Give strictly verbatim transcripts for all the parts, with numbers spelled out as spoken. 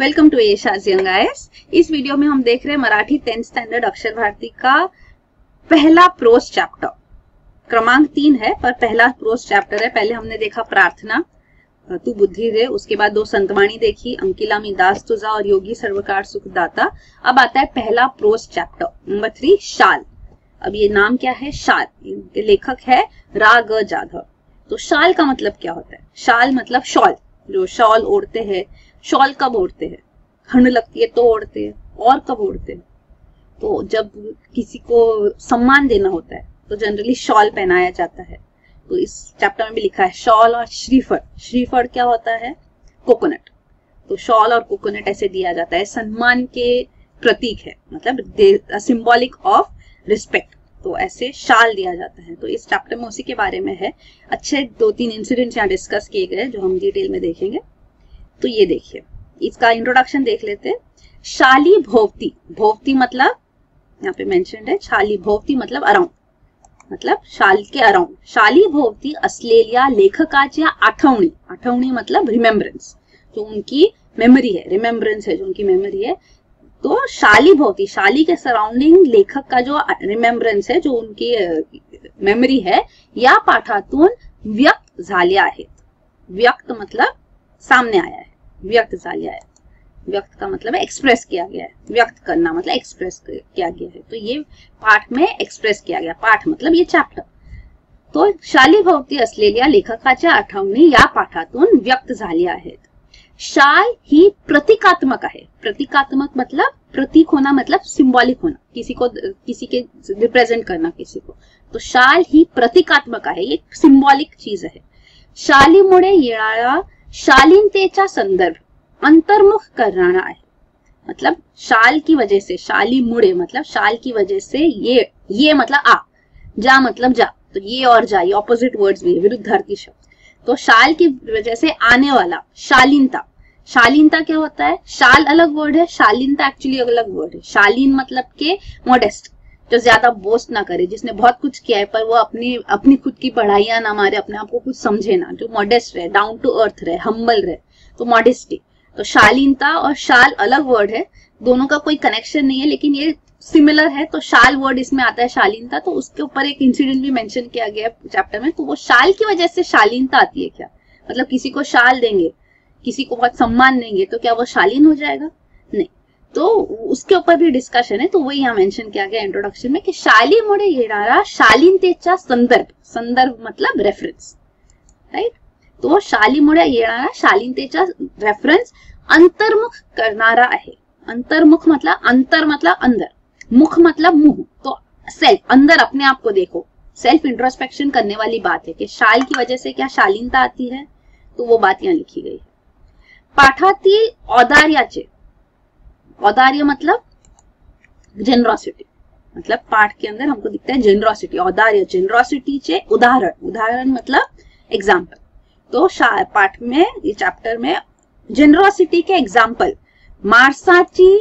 Welcome to Esha's young IAS. इस video में हम देख रहे हैं मराठी टेंथ स्टैंडर्ड अक्षर भारती का पहला प्रोज चैप्टर। क्रमांक तीन है पर पहला प्रोज चैप्टर है। पहले हमने देखा प्रार्थना, तू बुद्धि दे, उसके बाद दो संतवाणी देखी, अंकिला मी दास तुझा और योगी सर्वकार सुखदाता। अब आता है पहला prose chapter number three, Shal. अब ये नाम क्या है? शाल। इनके लेखक है रा ग जाधव। तो शाल का मतलब क्या होता है? शाल मतलब शॉल, जो शॉल ओढ़ते हैं। शॉल कब ओढ़ते हैं? ठंड लगती है तो ओढ़ते हैं। और कब ओढ़ते हैं? तो जब किसी को सम्मान देना होता है तो जनरली शॉल पहनाया जाता है। तो इस चैप्टर में भी लिखा है शॉल और श्रीफल। श्रीफल क्या होता है? कोकोनट। तो शॉल और कोकोनट ऐसे दिया जाता है, सम्मान के प्रतीक है, मतलब सिंबॉलिक ऑफ रिस्पेक्ट। तो ऐसे शाल दिया जाता है। तो इस चैप्टर में उसी के बारे में है। अच्छे दो तीन इंसिडेंट्स यहाँ डिस्कस किए गए जो हम डिटेल में देखेंगे। तो ये देखिए, इसका इंट्रोडक्शन देख लेते हैं। शाली भोवती, भोवती मतलब यहाँ पे मेंशन्ड है, शाली भोवती मतलब अराउंड, मतलब शाल के अराउंड। शाली भोवती असलेल्या लेखकाच्या आठवणी, आठवणी मतलब रिमेम्बरेंस, जो उनकी मेमोरी है, रिमेम्बरेंस है जो उनकी मेमोरी है। तो शाली भोवती, शाली के सराउंडिंग लेखक का जो रिमेम्बरेंस है, जो उनकी मेमोरी है, या पाठातून व्यक्त झाले आहेत। व्यक्त मतलब सामने आया है, व्यक्त झाले आहे। व्यक्त का मतलब एक्सप्रेस किया गया है, व्यक्त करना मतलब एक्सप्रेस किया गया है। तो ये पाठ में एक्सप्रेस किया गया, पाठ मतलब ये चैप्टर। तो शाली भोवती असलेल्या लेखकाच्या आठवणी या पाठातून व्यक्त झाल्या आहेत। शाल ही प्रतीकात्मक आहे। प्रतीकात्मक मतलब प्रतीक होना, मतलब सिंबॉलिक होना, किसी को किसी के रिप्रेजेंट करना किसी को। तो शाल ही प्रतीकात्मक आहे, एक सिंबॉलिक चीज आहे। शालीमुळे येणारा शालीनतेचा संदर्भ अंतर्मुख करणारा आहे। मतलब शाल की वजह से, शाली मुड़े मतलब शाल की वजह से, ये ये मतलब आ, जा मतलब जा। तो ये और जा, ये ऑपोजिट वर्ड्स भी है, विरुद्धार्थी शब्द। तो शाल की वजह से आने वाला, शालीनता। शालीनता क्या होता है? शाल अलग वर्ड है, शालीनता एक्चुअली अलग वर्ड है। शालीन मतलब के मॉडेस्ट, जो ज्यादा बोस्ट ना करे, जिसने बहुत कुछ किया है पर वो अपनी अपनी खुद की पढ़ाइयां ना मारे, अपने आप को कुछ समझे ना, जो मॉडेस्ट रहे, डाउन टू अर्थ रहे, हम्बल रहे। तो मॉडेस्टी। तो शालीनता और शाल अलग वर्ड है, दोनों का कोई कनेक्शन नहीं है, लेकिन ये सिमिलर है। तो शाल वर्ड इसमें आता है, शालीनता। तो उसके ऊपर एक इंसिडेंट भी मेंशन किया गया है चैप्टर में। तो वो शाल की वजह से शालीनता आती है क्या? मतलब किसी को शाल देंगे, किसी को बहुत सम्मान देंगे, तो क्या वो शालीन हो जाएगा? नहीं। तो उसके ऊपर भी डिस्कशन है। तो वही यहाँ मेंशन किया गया इंट्रोडक्शन में कि शालीमुळे येणारा शालीनतेचा संदर्भ, संदर्भ मतलब रेफरेंस, राइट। तो शालीमुळे येणारा शालीनतेचा रेफरेंस अंतर्मुख करणारा आहे। अंतर्मुख मतलब अंतर मतलब अंदर, मुख मतलब मुंह। तो सेल्फ, अंदर अपने आप को देखो, सेल्फ इंट्रोस्पेक्शन करने वाली बात है कि शाल की वजह से क्या शालीनता आती है। तो वो बात यहाँ लिखी गई है। पाठातील औदार्याचे, औदार्य मतलब जेनरॉसिटी, मतलब पाठ के अंदर हमको दिखता है जेनरॉसिटी, औदार्य, जेनरॉसिटी चे उदाहरण, उदाहरण मतलब एग्जाम्पल। तो पाठ में, ये चैप्टर में जेनरॉसिटी के एग्जाम्पल, माणसाची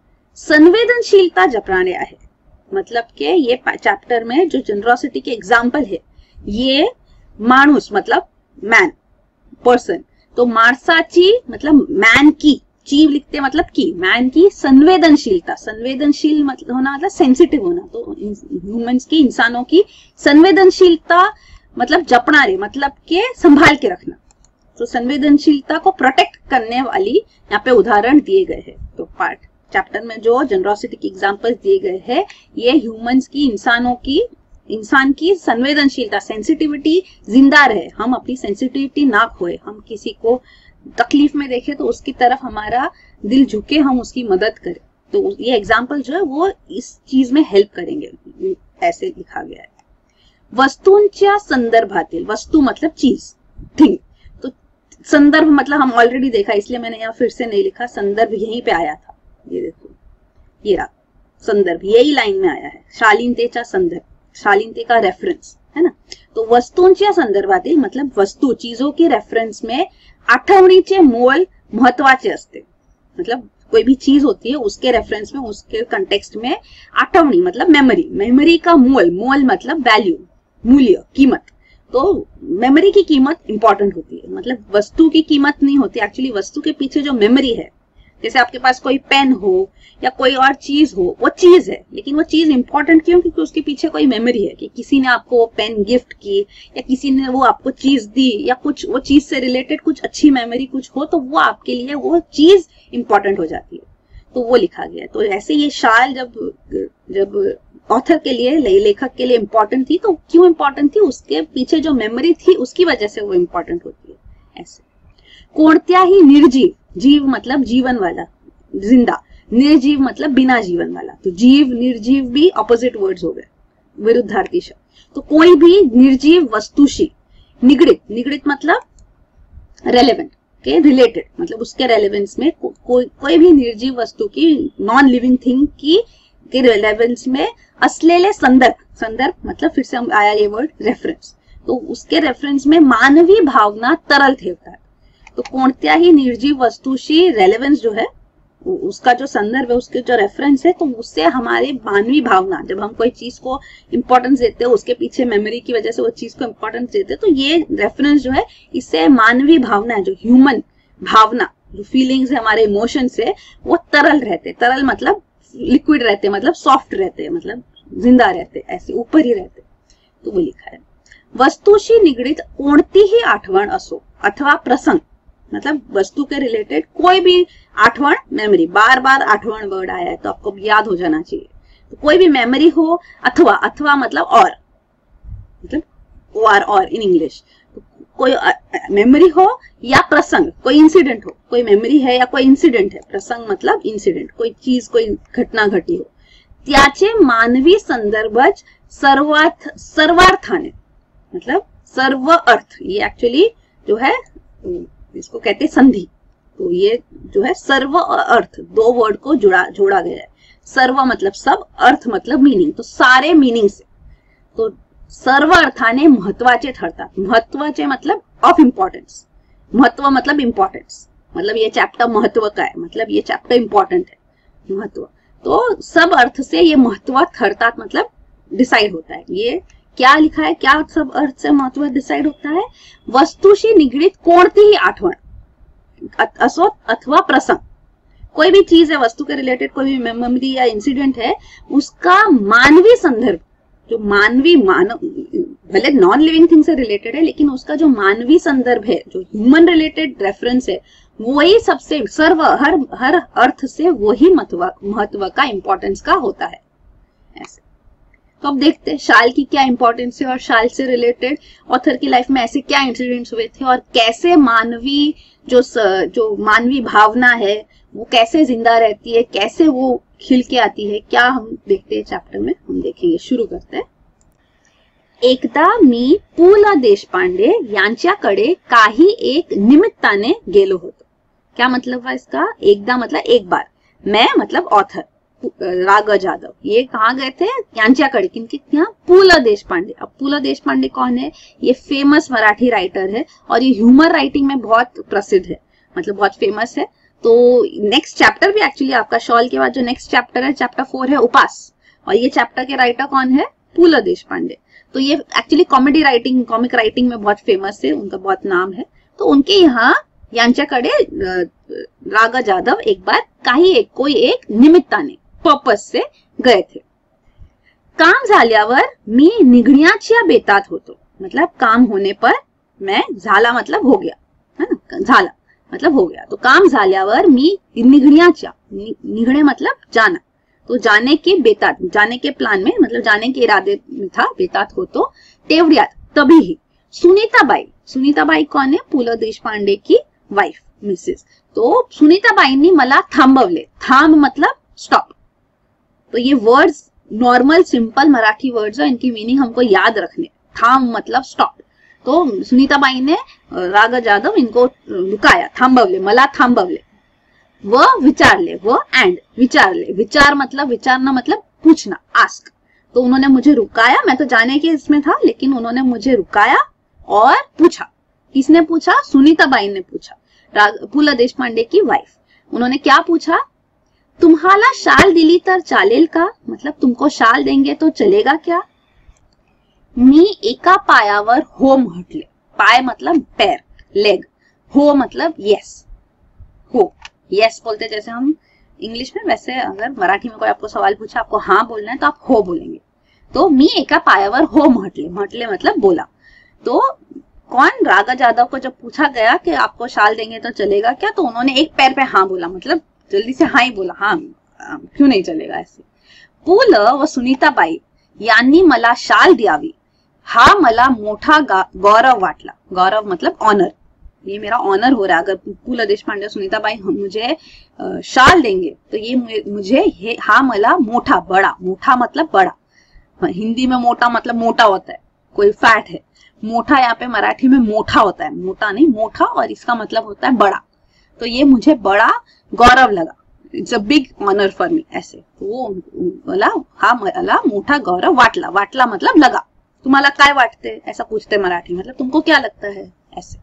संवेदनशीलता जपणारे आहे। मतलब के ये चैप्टर में जो जेनरॉसिटी के एग्जाम्पल है, ये माणूस मतलब मैन, पर्सन। तो माणसाची मतलब मैन की, चीव लिखते मतलब की, मैन की संवेदनशीलता, संवेदनशील मतलब होना मतलब सेंसिटिव होना। तो ह्यूमंस की, इंसानों की संवेदनशीलता मतलब जपणारे मतलब के संभाल के रखना। तो संवेदनशीलता को प्रोटेक्ट करने वाली यहाँ पे उदाहरण दिए गए हैं। तो पार्ट चैप्टर में जो जेनरॉसिटी की एग्जांपल्स दिए गए हैं, ये ह्यूमंस की, इंसानों की, इंसान की संवेदनशीलता, सेंसिटिविटी जिंदा रहे, हम अपनी सेंसिटिविटी ना खोए, हम किसी को तकलीफ में देखें तो उसकी तरफ हमारा दिल झुके, हम उसकी मदद करें। तो ये एग्जाम्पल जो है वो इस चीज में हेल्प करेंगे, ऐसे लिखा गया है। वस्तूंच्या संदर्भातील, वस्तु मतलब चीज, थिंग। तो संदर्भ मतलब हम ऑलरेडी देखा, इसलिए मैंने यहाँ फिर से नहीं लिखा, संदर्भ यहीं पे आया था। ये देखो, ये रहा संदर्भ, यही लाइन में आया है, शालीनतेचा संदर्भ, शालीनते का रेफरेंस है ना। तो वस्तूंच्या संदर्भातील मतलब वस्तू, चीजों के रेफरेंस में आठवणीचे मोल महत्वाचे असते। मतलब कोई भी चीज होती है उसके रेफरेंस में, उसके कंटेक्स्ट में आठवणी मतलब मेमोरी, मेमोरी का मोल, मोल मतलब वैल्यू, मूल्य, कीमत। तो मेमोरी की कीमत इंपॉर्टेंट होती है, मतलब वस्तु की कीमत नहीं होती। एक्चुअली वस्तु के पीछे जो मेमोरी है, जैसे आपके पास कोई पेन हो या कोई और चीज हो, वो चीज है, लेकिन वो चीज इंपॉर्टेंट क्यों? क्योंकि उसके पीछे कोई मेमोरी है कि किसी ने आपको वो पेन गिफ्ट की या किसी ने वो आपको चीज दी या कुछ वो चीज से रिलेटेड कुछ अच्छी मेमोरी कुछ हो, तो वो आपके लिए वो चीज इंपॉर्टेंट हो जाती है, तो वो लिखा गया। तो ऐसे ये शाल जब जब ऑथर के लिए, लेखक के लिए इंपॉर्टेंट थी, तो क्यों इंपॉर्टेंट थी? उसके पीछे जो मेमोरी थी उसकी वजह से वो इंपॉर्टेंट होती है। ऐसे कोणत्याही निर्जीव, जीव मतलब जीवन वाला, जिंदा, निर्जीव मतलब बिना जीवन वाला, तो जीव निर्जीव भी ऑपोजिट वर्ड्स हो गए, विरुद्धार्थी शब्द। तो कोई भी निर्जीव वस्तुशी, निगड़ित, निगड़ित मतलब रेलेवेंट के रिलेटेड, मतलब उसके रेलेवेंस में को, कोई कोई भी निर्जीव वस्तु की, नॉन लिविंग थिंग की के रेलेवेंस में असलेले संदर्भ, संदर्भ मतलब फिर से हम आया ये वर्ड रेफरेंस, तो उसके रेफरेंस में मानवीय भावना तरल ठेवता है। तो कोणत्याही निर्जीव वस्तुशी रेलेवेंस जो है, उसका जो संदर्भ है, उसके जो रेफरेंस है, तो उससे हमारे मानवीय भावना, जब हम कोई चीज को इंपॉर्टेंस देते हैं, उसके पीछे मेमोरी की वजह से वो चीज को इंपॉर्टेंस देते हैं, तो ये रेफरेंस जो है, इससे मानवीय भावना है, जो ह्यूमन भावना, जो फीलिंग्स है, हमारे इमोशंस है, वो तरल रहते। तरल मतलब लिक्विड रहते, मतलब सॉफ्ट रहते, मतलब जिंदा रहते, ऐसे ऊपर ही रहते, तो वो लिखा है। वस्तुशी निगडित कोणतीही आठवण असो अथवा प्रसंग, मतलब वस्तु के रिलेटेड कोई भी आठवण, मेमोरी, बार बार आठवण वर्ड आया है तो आपको याद हो जाना चाहिए, तो कोई भी मेमोरी हो, अथवा, अथवा मतलब और, मतलब और और इन इंग्लिश, तो कोई मेमोरी हो या प्रसंग, कोई इंसिडेंट हो, कोई मेमोरी है या कोई इंसिडेंट है, प्रसंग मतलब इंसिडेंट, कोई चीज, कोई घटना घटी हो, त्याचे मानवी संदर्भच सर्वार्थ, सर्वार्थाने, मतलब सर्व अर्थ, ये एक्चुअली जो है इसको कहते हैं संधि, तो ये जो है सर्व अर्थ, दो वर्ड को जुड़ा जोड़ा गया है। सर्व मतलब सब, अर्थ मतलब मीनिंग, तो सारे मीनिंग से, तो सर्व अर्थाने महत्वाचे ठरतात। महत्वाचे मतलब ऑफ इम्पॉर्टेंस, महत्व मतलब इम्पॉर्टेंस, मतलब ये चैप्टर महत्व का है, मतलब ये चैप्टर इंपॉर्टेंट है, महत्व, तो सब अर्थ से ये महत्व ठरतात मतलब डिसाइड होता है। ये क्या लिखा है, क्या सब अर्थ से महत्व डिसाइड होता है? वस्तुशी निगडित कोणतीही आठवण असो अथवा प्रसंग, कोई भी चीज है वस्तु के रिलेटेड, कोई भी मेमोरी या इंसिडेंट है, उसका मानवीय संदर्भ, जो मानवीय, मानव, भले नॉन लिविंग थिंग से रिलेटेड है, लेकिन उसका जो मानवीय संदर्भ है, जो ह्यूमन रिलेटेड रेफरेंस है, वही सबसे सर्व, हर हर अर्थ से वही महत्व महत्व का इंपॉर्टेंस का होता है। ऐसे तो अब देखते हैं शाल की क्या इंपॉर्टेंस है और शाल से रिलेटेड ऑथर की लाइफ में ऐसे क्या इंसिडेंट्स हुए थे और कैसे मानवीय जो जो मानवीय भावना है वो कैसे जिंदा रहती है, कैसे वो खिल के आती है, क्या हम देखते हैं चैप्टर में, हम देखेंगे। शुरू करते हैं। एकदा मी पु ल देशपांडे यांच्याकडे काही एक निमित्ताने गेलो होतो। क्या मतलब है इसका? एकदा मतलब एक बार, मैं मतलब ऑथर राघव जाधव, ये कहाँ गए थे? यांच्याकडे, किनके यहाँ? पु ल देशपांडे। अब पु ल देशपांडे कौन है? ये फेमस मराठी राइटर है और ये ह्यूमर राइटिंग में बहुत प्रसिद्ध है, मतलब बहुत फेमस है। तो नेक्स्ट चैप्टर भी एक्चुअली आपका शॉल के बाद जो नेक्स्ट चैप्टर है, चैप्टर फोर है उपास, और ये चैप्टर के राइटर कौन है? पु ल देशपांडे। तो ये actually comedy writing, comic writing में बहुत फेमस है, उनका बहुत नाम है। तो उनके यहाँ यांच्याकडे राघव जाधव एक बार काही एक कोई एक निमित्ताने, पर्पस से गए थे। काम झाल्यावर मी निघण्याच्या बेतात होतो, मतलब काम होने पर मैं, झाला मतलब हो गया, है ना, झाला मतलब हो गया। तो काम झाल्यावर मी निघण्याच्या, निघणे मतलब जाना, तो जाने के बेतात, जाने के प्लान में, मतलब जाने के इरादे में था, बेतात होतो। तेवढ्यात, तभी ही सुनीताबाई, सुनीताबाई कौन है? पु ल देशपांडे की वाइफ, मिसेस। तो सुनीताबाईंनी मला थांबवले, थांब मतलब स्टॉप। तो ये words normal simple Marathi words है, इनकी मीनिंग हमको याद रखने। थांब मतलब स्टॉप। तो सुनीताबाई ने राघव जाधव इनको रुकाया, थांबवले, मला थांबवले। व विचारले, व एंड विचारले, विचार मतलब विचारना मतलब पूछना, आस्क। तो उन्होंने मुझे रुकाया, मैं तो जाने के इसमें था, लेकिन उन्होंने मुझे रुकाया और पूछा। किसने पूछा? सुनीताबाई ने पूछा, पु ल देशपांडे की वाइफ। उन्होंने क्या पूछा? तुम्हाला शाल दिली तर चालेल का, मतलब तुमको शाल देंगे तो चलेगा क्या? मी एका पायावर हो म्हटले, पाय मतलब पैर, लेग, हो मतलब यस, हो, यस बोलते जैसे हम इंग्लिश में, वैसे अगर मराठी में कोई आपको सवाल पूछा, आपको हाँ बोलना है तो आप हो बोलेंगे। तो मी एका पायावर हो म्हटले, म्हटले मतलब बोला। तो कौन, रागा जाधव को जब पूछा गया कि आपको शाल देंगे तो चलेगा क्या, तो उन्होंने एक पैर पे हाँ बोला, मतलब जल्दी से हाँ ही बोला, हाँ क्यों नहीं चलेगा ऐसे। पु ल व सुनीताबाई यांनी मला शाल द्यावी, हा मला मोठा गौरव वाटला। गौरव मतलब ऑनर, ये मेरा ऑनर हो रहा है। अगर पु ल देशपांडे सुनीताबाई मुझे शाल देंगे तो ये मुझे ये हा मला मोठा, बड़ा, मोठा मतलब बड़ा, हिंदी में मोटा मतलब मोटा होता है, कोई फैट है। मोठा यहाँ पे मराठी में मोठा होता है, मोटा नहीं मोठा, और इसका मतलब होता है बड़ा। तो ये मुझे बड़ा गौरव लगा, it's a big honour for me, ऐसे। तो वो बोला हा मला मोठा गौरव वाटला, वाटला मतलब लगा। तुम्हाला काय वाटते ऐसा पूछते मराठी, मतलब तुमको क्या लगता है ऐसे।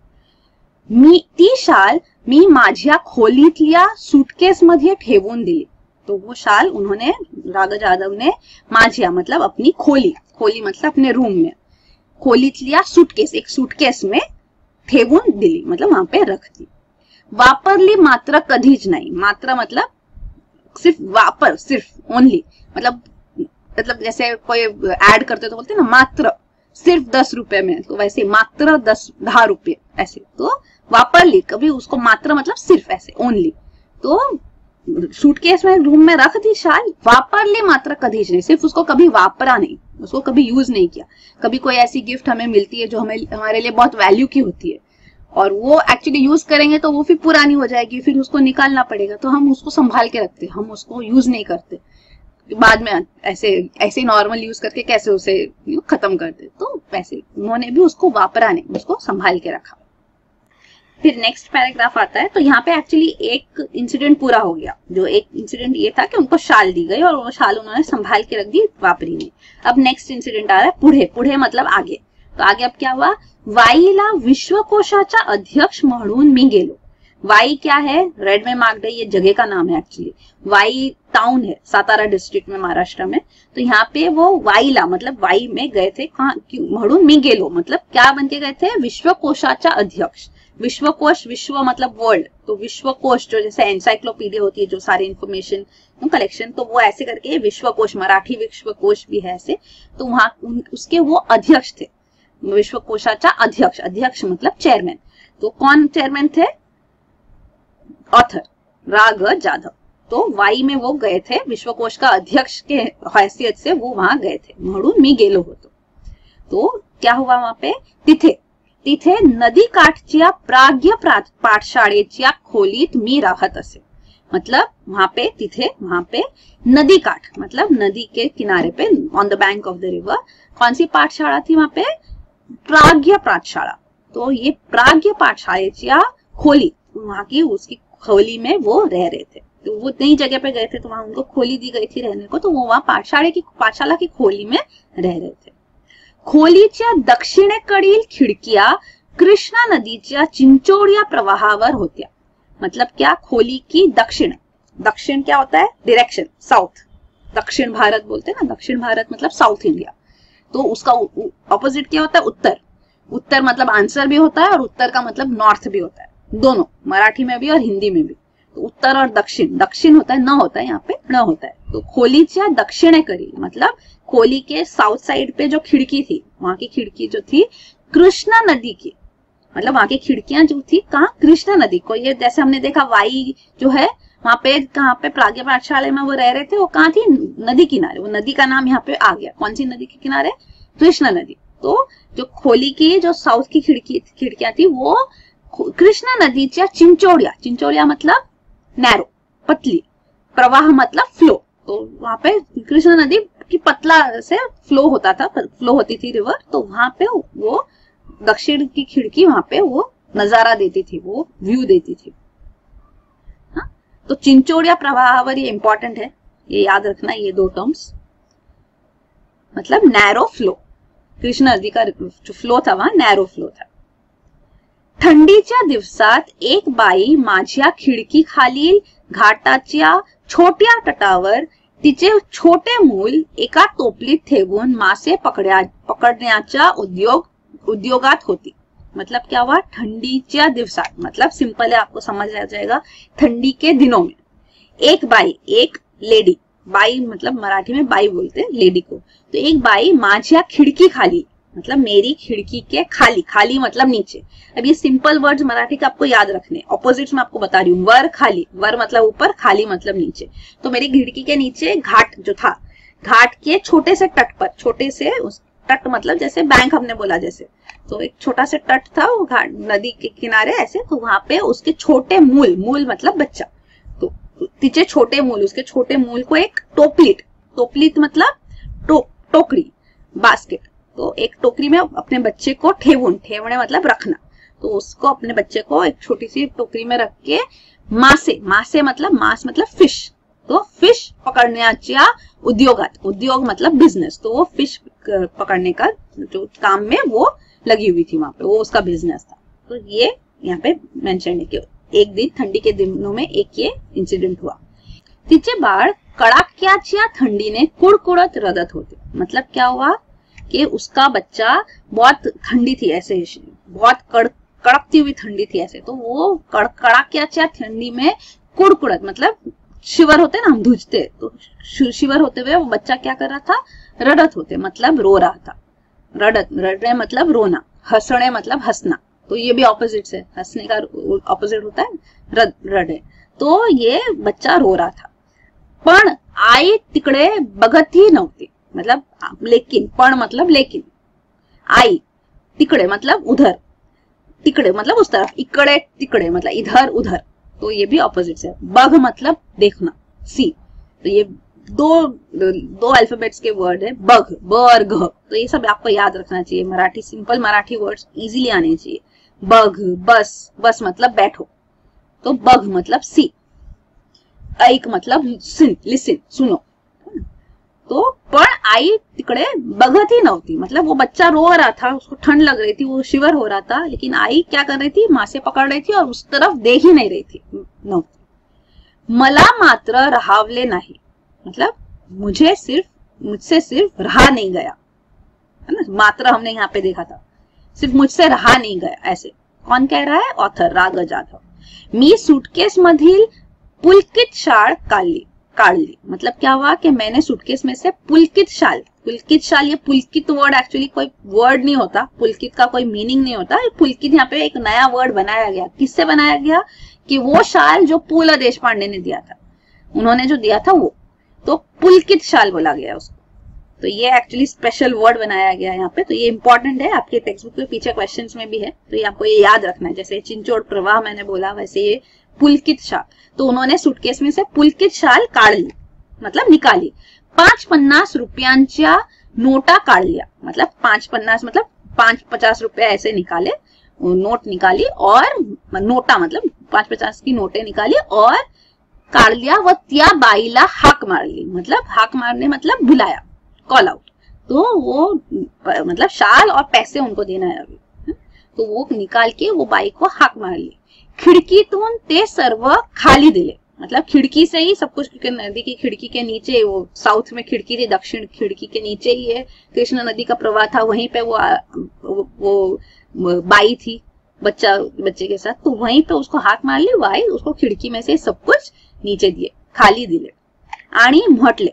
मी ती शाल मी माझ्या खोलीतल्या सूटकेस मध्ये ठेवून दिली। तो वो शाल उन्होंने, रागा जाधव ने, माझ्या मतलब अपनी खोली, खोली मतलब अपने रूम में, खोलीतल्या सूटकेस, एक सूटकेस में ठेवून दिली मतलब वहां पे रख दी। वापरली मात्र कधीच नाही, मात्र मतलब सिर्फ, वापर सिर्फ, ओनली मतलब, मतलब जैसे कोई ऐड करते तो बोलते ना मात्र, सिर्फ दस रुपए में, तो वैसे मात्र दस दहा रुपये ऐसे। तो वापरली, कभी उसको मात्र मतलब सिर्फ ऐसे, ओनली। तो सूटकेस में रूम में रख दी शाल, वापरली मात्र कधीच नहीं, सिर्फ उसको कभी वापरा नहीं, उसको कभी यूज नहीं किया। कभी कोई ऐसी गिफ्ट हमें मिलती है जो हमें, हमारे लिए बहुत वैल्यू की होती है, और वो एक्चुअली यूज करेंगे तो वो फिर पुरानी हो जाएगी, फिर उसको निकालना पड़ेगा, तो हम उसको संभाल के रखते, हम उसको यूज नहीं करते, बाद में ऐसे ऐसे नॉर्मल यूज करके कैसे उसे खत्म करते। तो वैसे उन्होंने भी उसको वापरा नहीं, उसको संभाल के रखा। फिर नेक्स्ट पैराग्राफ आता है, तो यहाँ पे एक्चुअली एक इंसिडेंट पूरा हो गया। जो एक इंसिडेंट ये था कि उनको शाल दी गई और वो शाल उन्होंने संभाल के रख दी, वापरी नहीं। अब नेक्स्ट इंसिडेंट आ रहा है पुढे, पुढे मतलब आगे। तो आगे अब क्या हुआ, वाईला विश्वकोशाचा अध्यक्ष म्हणून मी गेलो। वाई क्या है, रेड में मार्क्ड है, ये जगह का नाम है एक्चुअली। वाई टाउन है सातारा डिस्ट्रिक्ट में, महाराष्ट्र में। तो यहाँ पे वो वाईला मतलब वाई में गए थे, कहाँ, म्हणून मी गेलो मतलब क्या बन के गए थे, विश्वकोशाचा अध्यक्ष। विश्वकोश, विश्व मतलब वर्ल्ड, तो विश्वकोश जो जैसे एनसाइक्लोपीडिया होती है, जो सारी इंफॉर्मेशन कलेक्शन, तो वो ऐसे करके विश्वकोश, मराठी विश्वकोश भी है ऐसे। तो वहां उसके वो अध्यक्ष थे, विश्वकोशाचा अध्यक्ष, अध्यक्ष मतलब चेयरमैन। तो कौन चेयरमैन थे, ऑथर राग जाधव। तो वाई में वो गए थे, विश्वकोश का अध्यक्ष के हैसियत से वो वहां गए थे, म्हणून मी गेलो होतो। तो क्या हुआ वहां पे, तिथे तिथे नदी काठच्या प्राज्ञ पाठशाळेच्या खोलीत मी राहत असे। मतलब वहां पे, तिथे वहां पे, नदी काठ मतलब नदी के किनारे पे, on the bank of the river. कौन सी पाठशाला थी वहां पे, प्राज्ञ पाठशाला। तो ये प्राज्ञ पाठशाळेच्या खोली, वहां की उसकी खोली में वो रह रहे थे। तो वो नई जगह पे गए थे, तो वहां उनको खोली दी गई थी रहने को, तो वो वहां पाठशाला की पाठशाला की खोली में रह रहे थे। खोलीच्या दक्षिणेकडील खिडकिया कृष्णा नदीच्या चिंचोळ्या प्रवाहावर होत्या। मतलब क्या, खोली की दक्षिण, दक्षिण क्या होता है, डायरेक्शन, साउथ, दक्षिण भारत बोलते हैं ना, दक्षिण भारत मतलब साउथ इंडिया। तो उसका ऑपोजिट क्या होता है, उत्तर। उत्तर मतलब आंसर भी होता है और उत्तर का मतलब नॉर्थ भी होता है, दोनों, मराठी में भी और हिंदी में भी। तो उत्तर और दक्षिण, दक्षिण होता है, न होता है यहाँ पे, न होता है। तो खोलीच्या दक्षिणेकडील मतलब खोली के साउथ साइड पे जो खिड़की थी, वहां की खिड़की जो थी कृष्णा नदी की, मतलब वहां की खिड़कियां जो थी कहाँ, कृष्णा नदी को। ये जैसे हमने देखा वाई जो है वहां पे, कहाँ पे प्राज्ञ पाठशाला में वो रह रहे थे, वो कहाँ थी, नदी किनारे। वो नदी का नाम यहाँ पे आ गया, कौन सी नदी के किनारे, कृष्णा नदी। तो जो खोली की जो साउथ की खिड़की खिड़कियां थी वो कृष्णा नदीच्या चिंचोळ्या, चिंचोळ्या मतलब नैरो, पतली, प्रवाह मतलब फ्लो। तो वहां पे कृष्णा नदी की पतला से फ्लो होता था, फ्लो होती थी रिवर। तो वहां पे वो दक्षिण की खिड़की, वहां पे वो नजारा देती थी, वो व्यू देती थी। हाँ? तो चिंचोळ्या प्रवाहावर, ये इंपॉर्टेंट है, ये याद रखना, ये दो टर्म्स। मतलब नैरो फ्लो, कृष्णा नदी का जो फ्लो था वहां नैरो फ्लो था। थंडीच्या दिवसात एक बाई माझ्या खिडकीखालील घाटाच्या छोट्या तटावर तिचे छोटे मूल एका टोपलीत ठेवून मासे पकड्या पकडण्याच्या उद्योग उद्योगात होती। मतलब क्या हुआ, थंडीच्या दिवसात, मतलब सिंपल है, आपको समझ आ जाएगा, ठंडी के दिनों में एक बाई, एक लेडी, बाई मतलब मराठी में बाई बोलते हैं लेडी को, तो एक बाई माझ्या खिड़की खाली, मतलब मेरी खिड़की के खाली, खाली मतलब नीचे। अब ये सिंपल वर्ड्स मराठी का आपको याद रखने, ऑपोजिट्स में आपको बता रही हूँ, वर खाली, वर मतलब ऊपर, खाली मतलब नीचे। तो मेरी खिड़की के नीचे घाट जो था, घाट के छोटे से तट पर, छोटे से उस तट मतलब जैसे बैंक हमने बोला जैसे, तो एक छोटा से तट था वो घाट नदी के किनारे ऐसे, तो वहां पे उसके छोटे मूल, मूल मतलब बच्चा, तो तिचे छोटे मूल, उसके छोटे मूल को एक टोपलीट, टोपलीट मतलब टो, टोकरी, बास्केट, तो एक टोकरी में अपने बच्चे को ठेवून, ठेवणे मतलब रखना, तो उसको अपने बच्चे को एक छोटी सी टोकरी में रख के मासे, मासे मतलब मास मतलब फिश, तो फिश पकड़ण्याच्या उद्योगात, उद्योग मतलब बिजनेस, तो वो फिश पकड़ने का जो काम में वो लगी हुई थी वहां पे, वो उसका बिजनेस था। तो ये यहाँ पे मेंशन है कि एक दिन ठंडी के दिनों में एक ये इंसिडेंट हुआ। तिचे बाळ कडाक्याच्या थंडीने कुडकुडत रडत होते, मतलब क्या हुआ कि उसका बच्चा, बहुत ठंडी थी ऐसे, बहुत कड़, कड़कती हुई ठंडी थी ऐसे, तो वो कड़, कड़ाक्याच्या ठंडी में कुड़कुड़त मतलब शिवर होते ना हम धुजते, तो शिवर होते हुए वो बच्चा क्या कर रहा था, रडत होते मतलब रो रहा था, रडत, रडने मतलब रोना, हंसने मतलब हंसना, तो ये भी ऑपोजिट है, हंसने का ऑपोजिट होता है रड, रडे, तो ये बच्चा रो रहा था। पण आई तिकडे बघत ही नव्हती, मतलब लेकिन, पण मतलब लेकिन, आई तिकडे मतलब उधर, तिकडे मतलब उस तरफ, इकडे तिकडे मतलब इधर उधर, तो ये भी ऑपोजिट है। बघ मतलब देखना, सी, तो ये दो दो अल्फाबेट्स के वर्ड है, बघ, ब और घ, तो ये सब आपको याद रखना चाहिए, Marathi simple Marathi words easily आने चाहिए। बघ बस, बस मतलब बैठो, तो बघ मतलब सी, ऐक मतलब सुन, लिसन सुनो, तो पण आई तिकडे बघत ही नव्हती, मतलब वो बच्चा रो रहा था, उसको ठंड लग रही थी, वो शिवर हो रहा था, लेकिन आई क्या कर रही थी, मासे पकड़ रही थी और उस तरफ देख ही नहीं रही थी, नव्हती। मला मात्र रहावले नाही, मतलब मुझे सिर्फ, मुझसे सिर्फ रहा नहीं गया, है ना, मात्र हमने यहाँ पे देखा था, सिर्फ मुझसे रहा नहीं गया, ऐसे कौन कह रहा है, ऑथर राग जाधव। मी सूटकेस मधील पुलकित शाल काढली, काढली मतलब क्या हुआ कि मैंने सूटकेस में से पुलकित शाल, पुलकित शाल, ये पुलकित वर्ड एक्चुअली कोई वर्ड नहीं होता, पुलकित का कोई मीनिंग नहीं होता, पुलकित यहाँ पे एक नया वर्ड बनाया गया, किससे बनाया गया, कि वो शाल जो पु ल देशपांडे ने दिया था, उन्होंने जो दिया था वो, तो पुलकित शाल बोला गया उसको, तो ये एक्चुअली स्पेशल वर्ड बनाया गया यहाँ पे, तो ये इंपॉर्टेंट है, आपके टेक्स्ट बुक के पीछे क्वेश्चंस में भी है, तो ये आपको ये याद रखना है, जैसे चिंचोड़ प्रवाह मैंने बोला वैसे ये पुलकित शाल, तो उन्होंने सूटकेस में से पुलकित शाल काढली मतलब निकाली, पांच पन्नास रुपयांच्या नोटा काढल्या, मतलब पांच पन्नास मतलब पांच पचास रुपया ऐसे निकाले, नोट निकाली, और नोटा मतलब पांच पचास की नोटे निकाली और काढल्या, व त्या बाईला हाक मारली, मतलब हाक मारने मतलब बुलाया, कॉल आउट, तो वो मतलब शाल और पैसे उनको देना है अभी, तो वो निकाल के वो बाई को हाक मारली। खिडकीतून ते सर्व खाली दिले, मतलब खिड़की से ही सब कुछ, क्योंकि नदी की खिड़की के नीचे, वो साउथ में खिड़की थी, दक्षिण खिड़की के नीचे ही है कृष्णा नदी का प्रवाह था, वहीं पे वो वो, वो बाई थी बच्चा बच्चे के साथ, तो वहीं पे उसको हाक मारली, बाई उसको खिड़की में से सब कुछ नीचे दिए, खाली दिले, आणि म्हटले,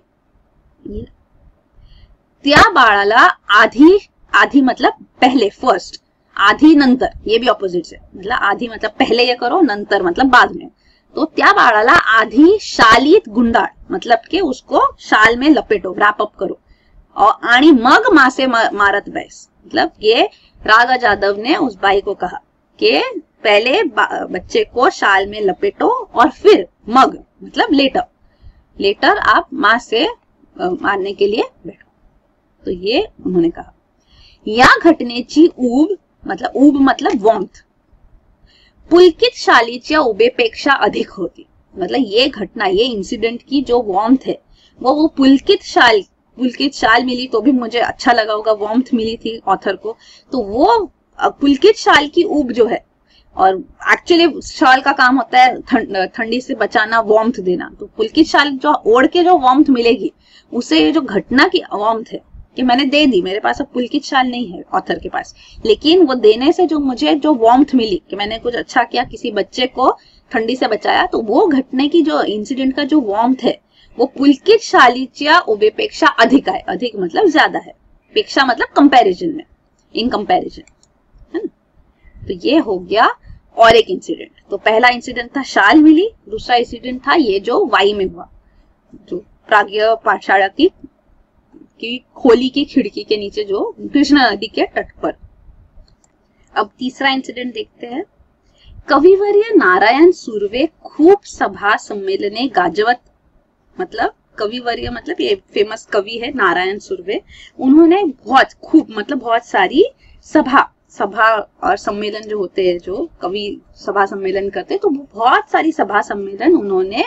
त्या बाळाला आधी, आधी मतलब पहले, फर्स्ट, आधी नंतर, ये भी ऑपोजिट है, मतलब आधी मतलब पहले ये करो, नंतर मतलब बाद में, तो त्या बाळाला आधी शालीत गुंडाळ, मतलब के उसको शाल में लपेटो, रैप अप करो, और आणि मग मासे मारत बैस, मतलब ये रागा जाधव ने उस बाई को कहा कि पहले बच्चे को शाल में लपेटो और फिर मग मतलब लेटर, लेटर आप मां से मारने के लिए बैठो, तो ये उन्होंने कहा। या घटनेची ऊब मतलब ऊब मतलब वॉर्मथ पुलकित शालीच्या उबेपेक्षा अधिक होती, मतलब ये घटना, ये इंसिडेंट की जो वॉर्मथ है वो वो पुलकित शाल, पुलकित शाल मिली तो भी मुझे अच्छा लगा होगा, वॉर्मथ मिली थी ऑथर को, तो वो पुलकित शाल की ऊब जो है, और एक्चुअली शाल का काम होता है ठंडी से बचाना, वॉर्मथ देना, तो पुलकित शाल जो ओढ़ के जो वॉर्मथ मिलेगी, उसे ये जो घटना की वॉर्मथ है कि मैंने दे दी, मेरे पास अब पुलकित शाल नहीं है ऑथर के पास, लेकिन वो देने से जो मुझे जो वार्मथ मिली कि मैंने कुछ अच्छा किया, किसी बच्चे को ठंडी से बचाया, तो वो घटने की जो इंसिडेंट का जो वार्मथ है वो पुलकित शालीच्या उभेपेक्षा अधिक है। अधिक मतलब ज्यादा है, पेक्षा मतलब कंपैरिजन में, इन कंपैरिजन, है ना। तो ये हो गया और एक इंसिडेंट। तो पहला इंसिडेंट था शाल मिली, दूसरा इंसिडेंट था ये जो वाई में हुआ, जो प्राज्ञ पाठशाला की की खोली की खिड़की के नीचे जो कृष्णा नदी के तट पर। अब तीसरा इंसिडेंट देखते हैं। कविवर्य नारायण सुर्वे खूब सभा सम्मेलने गाजवत, मतलब कविवर्य मतलब ये फेमस कवि है नारायण सुर्वे, उन्होंने बहुत खूब मतलब बहुत सारी सभा सभा और सम्मेलन जो होते हैं, जो कवि सभा सम्मेलन करते हैं, तो बहुत सारी सभा सम्मेलन उन्होंने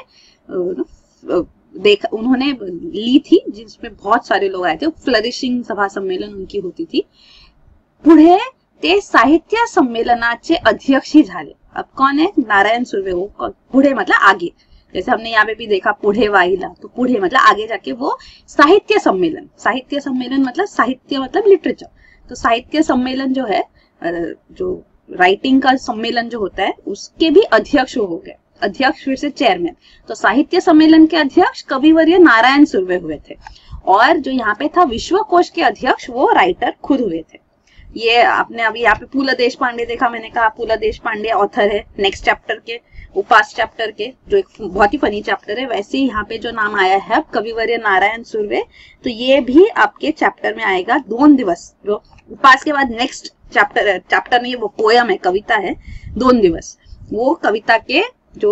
देख उन्होंने ली थी, जिसमें बहुत सारे लोग आए थे। फ्लरिशिंग सभा सम्मेलन उनकी होती थी। पुढे ते साहित्य संमेलनाचे अध्यक्ष झाले। अब कौन है? नारायण सुर्वे। वो पुढे मतलब आगे, जैसे हमने यहाँ पे भी देखा पुढे वाईला, तो पुढे मतलब आगे जाके वो साहित्य सम्मेलन, साहित्य सम्मेलन मतलब साहित्य मतलब लिटरेचर, तो साहित्य सम्मेलन जो है, जो राइटिंग का सम्मेलन जो होता है, उसके भी अध्यक्ष हो गए। अध्यक्ष फिर से चेयरमैन। तो साहित्य सम्मेलन के अध्यक्ष कविवर्य नारायण सुर्वे हुए थे, और जो यहाँ पे था विश्वकोश के अध्यक्ष वो राइटर खुद हुए थे। ये आपने अभी यहाँ पे पूला देशपांडे देखा, मैंने कहा पूला देशपांडे ऑथर है नेक्स्ट चैप्टर के, उपास चैप्टर के, जो एक बहुत ही फनी चैप्टर है। वैसे ही यहाँ पे जो नाम आया है कविवर्य नारायण सुर्वे, तो ये भी आपके चैप्टर में आएगा। दोन दिवस, जो उपास के बाद नेक्स्ट चैप्टर चैप्टर नहीं, वो पोयम है, कविता है, दोन दिवस। वो कविता के जो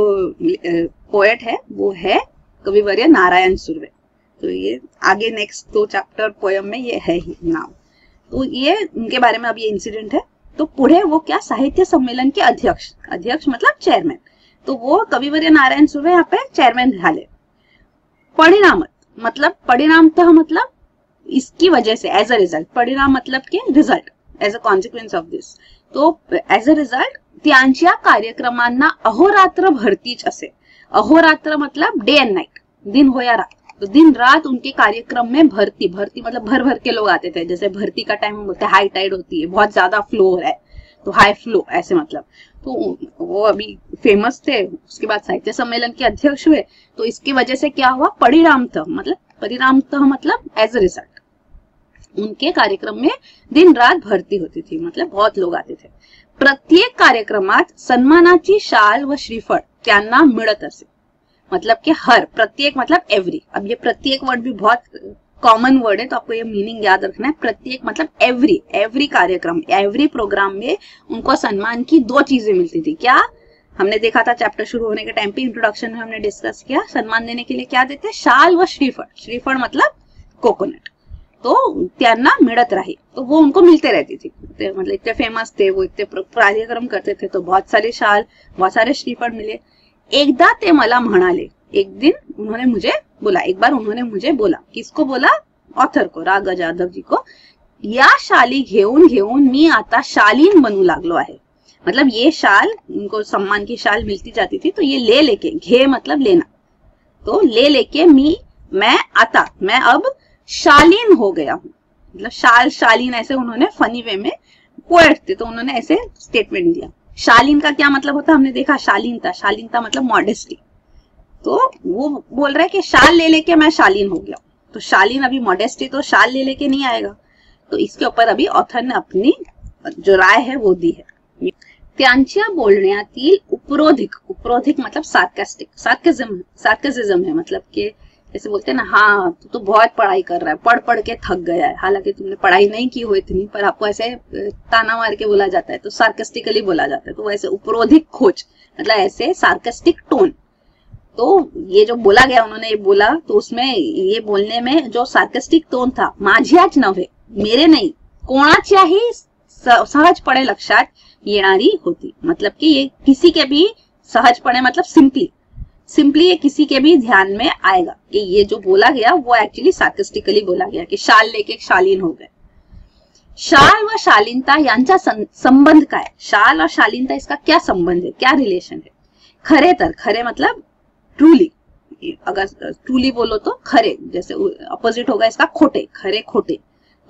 पोएट है वो है कविवर्य नारायण सुर्वे। तो ये आगे नेक्स्ट दो चैप्टर पोयम में ये है ही नाम। तो ये उनके बारे में अब ये इंसिडेंट है। तो पुढे वो क्या, साहित्य सम्मेलन के अध्यक्ष, अध्यक्ष मतलब चेयरमैन, तो वो कविवर्य नारायण सुर्वे यहाँ पे चेयरमैन झाले। परिणाम मतलब परिणामतः मतलब इसकी वजह से, एज अ रिजल्ट, परिणाम मतलब के result, as a consequence of this. तो एज अ रिजल्ट त्यांच्या कार्यक्रमांना अहोरात्र भरतीच असे। अहोरात्र मतलब डे एंड नाइट, दिन हो या रात, तो दिन रात उनके कार्यक्रम में भर्ती, भर्ती मतलब भर भर के लोग आते थे। जैसे भर्ती का टाइम बोलते हैं हाई टाइड होती है, बहुत ज्यादा फ्लो हो रहा है, तो हाई फ्लो ऐसे मतलब। तो वो अभी फेमस थे, उसके बाद साहित्य सम्मेलन के अध्यक्ष हुए। तो इसकी वजह से क्या हुआ, परिणामतः मतलब परिणामतः मतलब एज अ रिजल्ट उनके कार्यक्रम में दिन रात भरती होती थी, मतलब बहुत लोग आते थे। प्रत्येक कार्यक्रमात सन्मानाची शाल व श्रीफळ त्यांना मिळत असे। मतलब कि हर, प्रत्येक मतलब एवरी। अब ये प्रत्येक वर्ड भी बहुत कॉमन वर्ड है, तो आपको ये मीनिंग याद रखना है। प्रत्येक मतलब एवरी, एवरी कार्यक्रम, एवरी प्रोग्राम में उनको सम्मान की दो चीजें मिलती थी। क्या हमने देखा था चैप्टर शुरू होने के टाइम पे, इंट्रोडक्शन में हमने डिस्कस किया, सम्मान देने के लिए क्या देते, शाल व श्रीफळ। श्रीफळ मतलब कोकोनट। तो त्यांना मिळत राही, तो वो उनको मिलते रहती थी। मतलब इतने फेमस थे वो, इतने कार्यक्रम करते थे, तो बहुत सारे शाल, बहुत सारे श्रीफळ मिले। एकदा ते मला म्हणाले, एक दिन उन्होंने मुझे बोला, एक बार उन्होंने मुझे बोला, किसको बोला, ऑथर को, रा गजाधव जी को, या शाली घेऊन घेऊन मी आता शालीन बनू लागलो आहे। मतलब ये शाल, उनको सम्मान की शाल मिलती जाती थी, तो ये ले लेके, घे मतलब लेना, तो ले लेके मी, मैं आता, मैं अब शालीन हो गया हूँ। मतलब शाल, शालीन ऐसे उन्होंने फनी वे में, पोएट थे तो उन्होंने ऐसे स्टेटमेंट दिया। शालीन का क्या मतलब होता है, हमने देखा शालीनता, शालीनता मतलब मॉडेस्टी। तो वो बोल रहा है कि शाल ले लेके मैं शालीन हो गया। तो शालीन अभी मॉडेस्टी, तो शाल ले लेके नहीं आएगा। तो इसके ऊपर अभी ऑथर ने अपनी जो राय है वो दी है। त्यांच्या बोलण्यातील उपरोधिक, उपरोधिक मतलब सार्कास्टिक, सार्केज्म, सार्केसिज्म है, मतलब कि जैसे बोलते हैं ना, हाँ तू तो बहुत पढ़ाई कर रहा है, पढ़ पढ़ के थक गया है, हालांकि तुमने पढ़ाई नहीं की हो इतनी, पर आपको ऐसे ताना मार के बोला जाता है, तो सार्कास्टिकली बोला जाता है। तो वैसे उपरोधिक खोज मतलब ऐसे सार्कास्टिक टोन। तो ये जो बोला गया, उन्होंने ये बोला, तो उसमें ये बोलने में जो सार्कास्टिक टोन था, माझ्याच नव्हे, मेरे नहीं, कोणाच्याही सहजपणे लक्षात येणारी होती। मतलब कि ये किसी के भी सहजपणे मतलब सिंपली, सिंपली ये किसी के भी ध्यान में आएगा कि ये जो बोला गया वो एक्चुअली सार्कास्टिकली बोला गया, कि शाल लेके शालीन हो गए। शाल व शालीनता यांचा संबंध काय, शाल और शालीनता इसका क्या संबंध है, क्या रिलेशन है। खरे तर, खरे मतलब ट्रूली, अगर ट्रूली बोलो तो खरे, जैसे अपोजिट होगा इसका खोटे, खरे खोटे।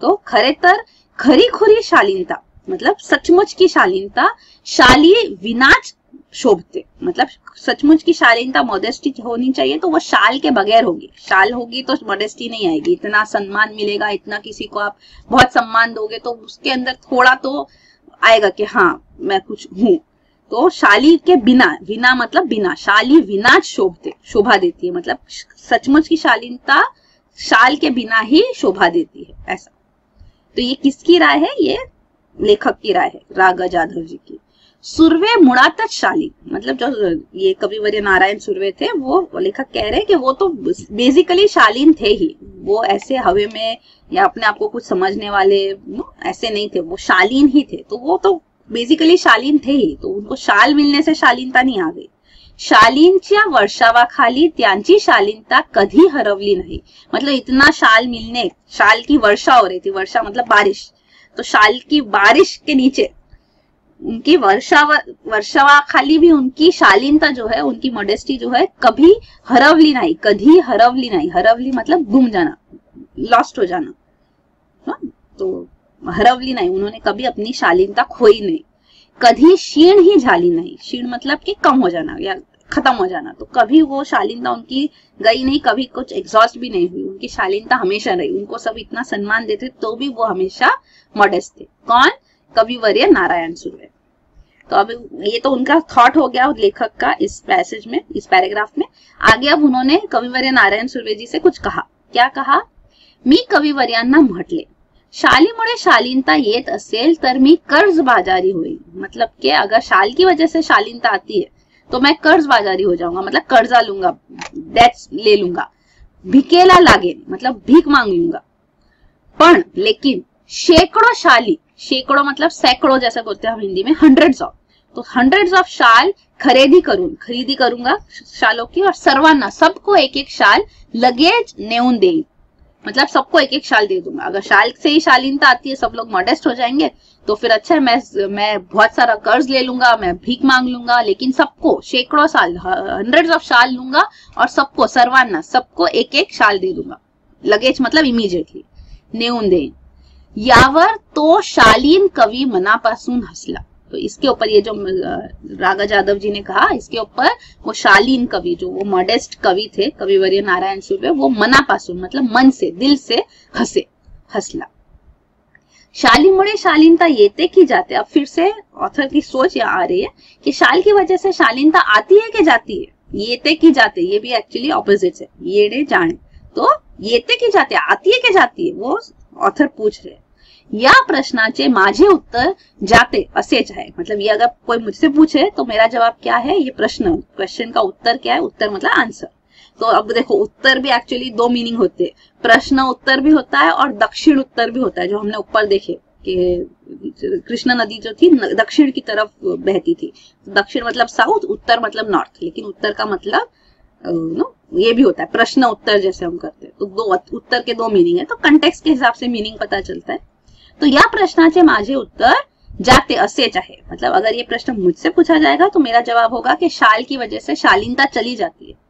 तो खरेतर खरी खुरी शालीनता मतलब सचमुच की शालीनता, शालीय विनाच शोभते मतलब सचमुच की शालीनता मॉडेस्टी होनी चाहिए तो वो शाल के बगैर होगी। शाल होगी तो मॉडेस्टी नहीं आएगी, इतना सम्मान मिलेगा, इतना किसी को आप बहुत सम्मान दोगे तो उसके अंदर थोड़ा तो आएगा कि हाँ मैं कुछ हूं। तो शाली के बिना, विना मतलब बिना, शाली विनाच शोभते शोभा देती है मतलब सचमुच की शालीनता शाल के बिना ही शोभा देती है, ऐसा। तो ये किसकी राय है? ये लेखक की राय है, रा गजाधर जी की। सुर्वे मुड़ातच शाली मतलब जो ये कविवर्य नारायण सुर्वे थे वो लेखक कह रहे हैं कि वो तो बेसिकली शालीन थे ही, वो ऐसे हवे में या अपने आप को कुछ समझने वाले ऐसे नहीं थे, वो शालीन ही थे। तो वो तो बेसिकली शालीन थे ही, तो उनको शाल मिलने से शालीनता नहीं आ गई। शालीनच्या वर्षावाखाली त्यांची शालीनता कधी हरवली नहीं मतलब इतना शाल मिलने, शाल की वर्षा हो रही थी, वर्षा मतलब बारिश, तो शाल की बारिश के नीचे उनकी वर्षा वर्षावा खाली भी उनकी शालीनता जो है, उनकी मॉडेस्टी जो है कभी हरवली नहीं, कभी हरवली नहीं। हरवली मतलब गुम जाना, लॉस्ट हो जाना, हा? तो हरवली नहीं, उन्होंने कभी अपनी शालीनता खोई नहीं। कभी क्षीण ही झाली नहीं, क्षीण मतलब कि कम हो जाना या खत्म हो जाना, तो कभी वो शालीनता उनकी गई नहीं, कभी कुछ एग्जॉस्ट भी नहीं हुई, उनकी शालीनता हमेशा रही। उनको सब इतना सम्मान देते तो भी वो हमेशा मॉडेस्ट थे। कौन? कविवर्य नारायण सुर्वे। तो अब ये तो उनका थॉट हो गया लेखक का इस पैसेज में, इस पैराग्राफ में। आगे अब उन्होंने कविवर्य नारायण सुर्वे जी से कुछ कहा। क्या कहा? मी कविवर्यांना म्हटले शालीमुळे शालीनता येत असेल तर मी कर्जबाजारी होईल मतलब कि अगर शाल की वजह से शालीनता आती है तो मैं कर्जबाजारी हो जाऊंगा मतलब कर्जा लूंगा, डेट्स ले लूंगा। भिकेला लागे मतलब भीख मांग लूंगा। पण लेकिन शेकडो शाली, शेकडो मतलब सैकड़ों जैसे बोलते हैं हम हिंदी में, हंड्रेड्स ऑफ, तो हंड्रेड्स ऑफ शाल खरीदी करून खरीदी करूंगा शालों की, और सर्वांना सबको एक एक शाल लगेज नेऊन देईन मतलब सबको एक एक शाल दे दूंगा। अगर शाल से ही शालीनता आती है, सब लोग मॉडेस्ट हो जाएंगे तो फिर अच्छा है, मैं मैं बहुत सारा कर्ज ले लूंगा, मैं भीख मांग लूंगा, लेकिन सबको शेकडो साल, हंड्रेड्स ऑफ शाल लूंगा और सबको, सर्वांना सबको एक एक शाल दे दूंगा। लगेज मतलब इमिजिएटली नेऊन देईन। यावर तो शालीन कवी मनापासून हसला। तो इसके ऊपर ये जो रा गजाधर जी ने कहा, इसके ऊपर वो शालीन कवि, जो वो मॉडेस्ट कवि थे कविवर्य नारायण सुर्वे, वो मनापासून मतलब मन से, दिल से हंसे, हंसला। शालीमुळे शालीनता येते की जाते। अब फिर से ऑथर की सोच यहाँ आ रही है कि शाल की वजह से शालीनता आती है कि जाती है? येते की जाते, ये भी एक्चुअली ऑपोजिट है, येडे जाने। तो येते की जाते, आती है कि जाती है, वो ऑथर पूछ रहे हैं। या प्रश्नाचे माझे उत्तर जाते असेच आहे मतलब ये अगर कोई मुझसे पूछे तो मेरा जवाब क्या है, ये प्रश्न, क्वेश्चन का उत्तर क्या है, उत्तर मतलब आंसर। तो अब देखो उत्तर भी एक्चुअली दो मीनिंग होते हैं, प्रश्न उत्तर भी होता है और दक्षिण उत्तर भी होता है, जो हमने ऊपर देखे कि कृष्णा नदी जो थी दक्षिण की तरफ बहती थी, दक्षिण मतलब साउथ, उत्तर मतलब नॉर्थ, लेकिन उत्तर का मतलब नो ये भी होता है, प्रश्न उत्तर जैसे हम करते हैं। तो दो उत्तर के दो मीनिंग है, तो कंटेक्स्ट के हिसाब से मीनिंग पता चलता है। तो या प्रश्नाचे माझे उत्तर जाते असेच आहे मतलब अगर ये प्रश्न मुझसे पूछा जाएगा तो मेरा जवाब होगा कि शाल की वजह से शालीनता चली जाती है।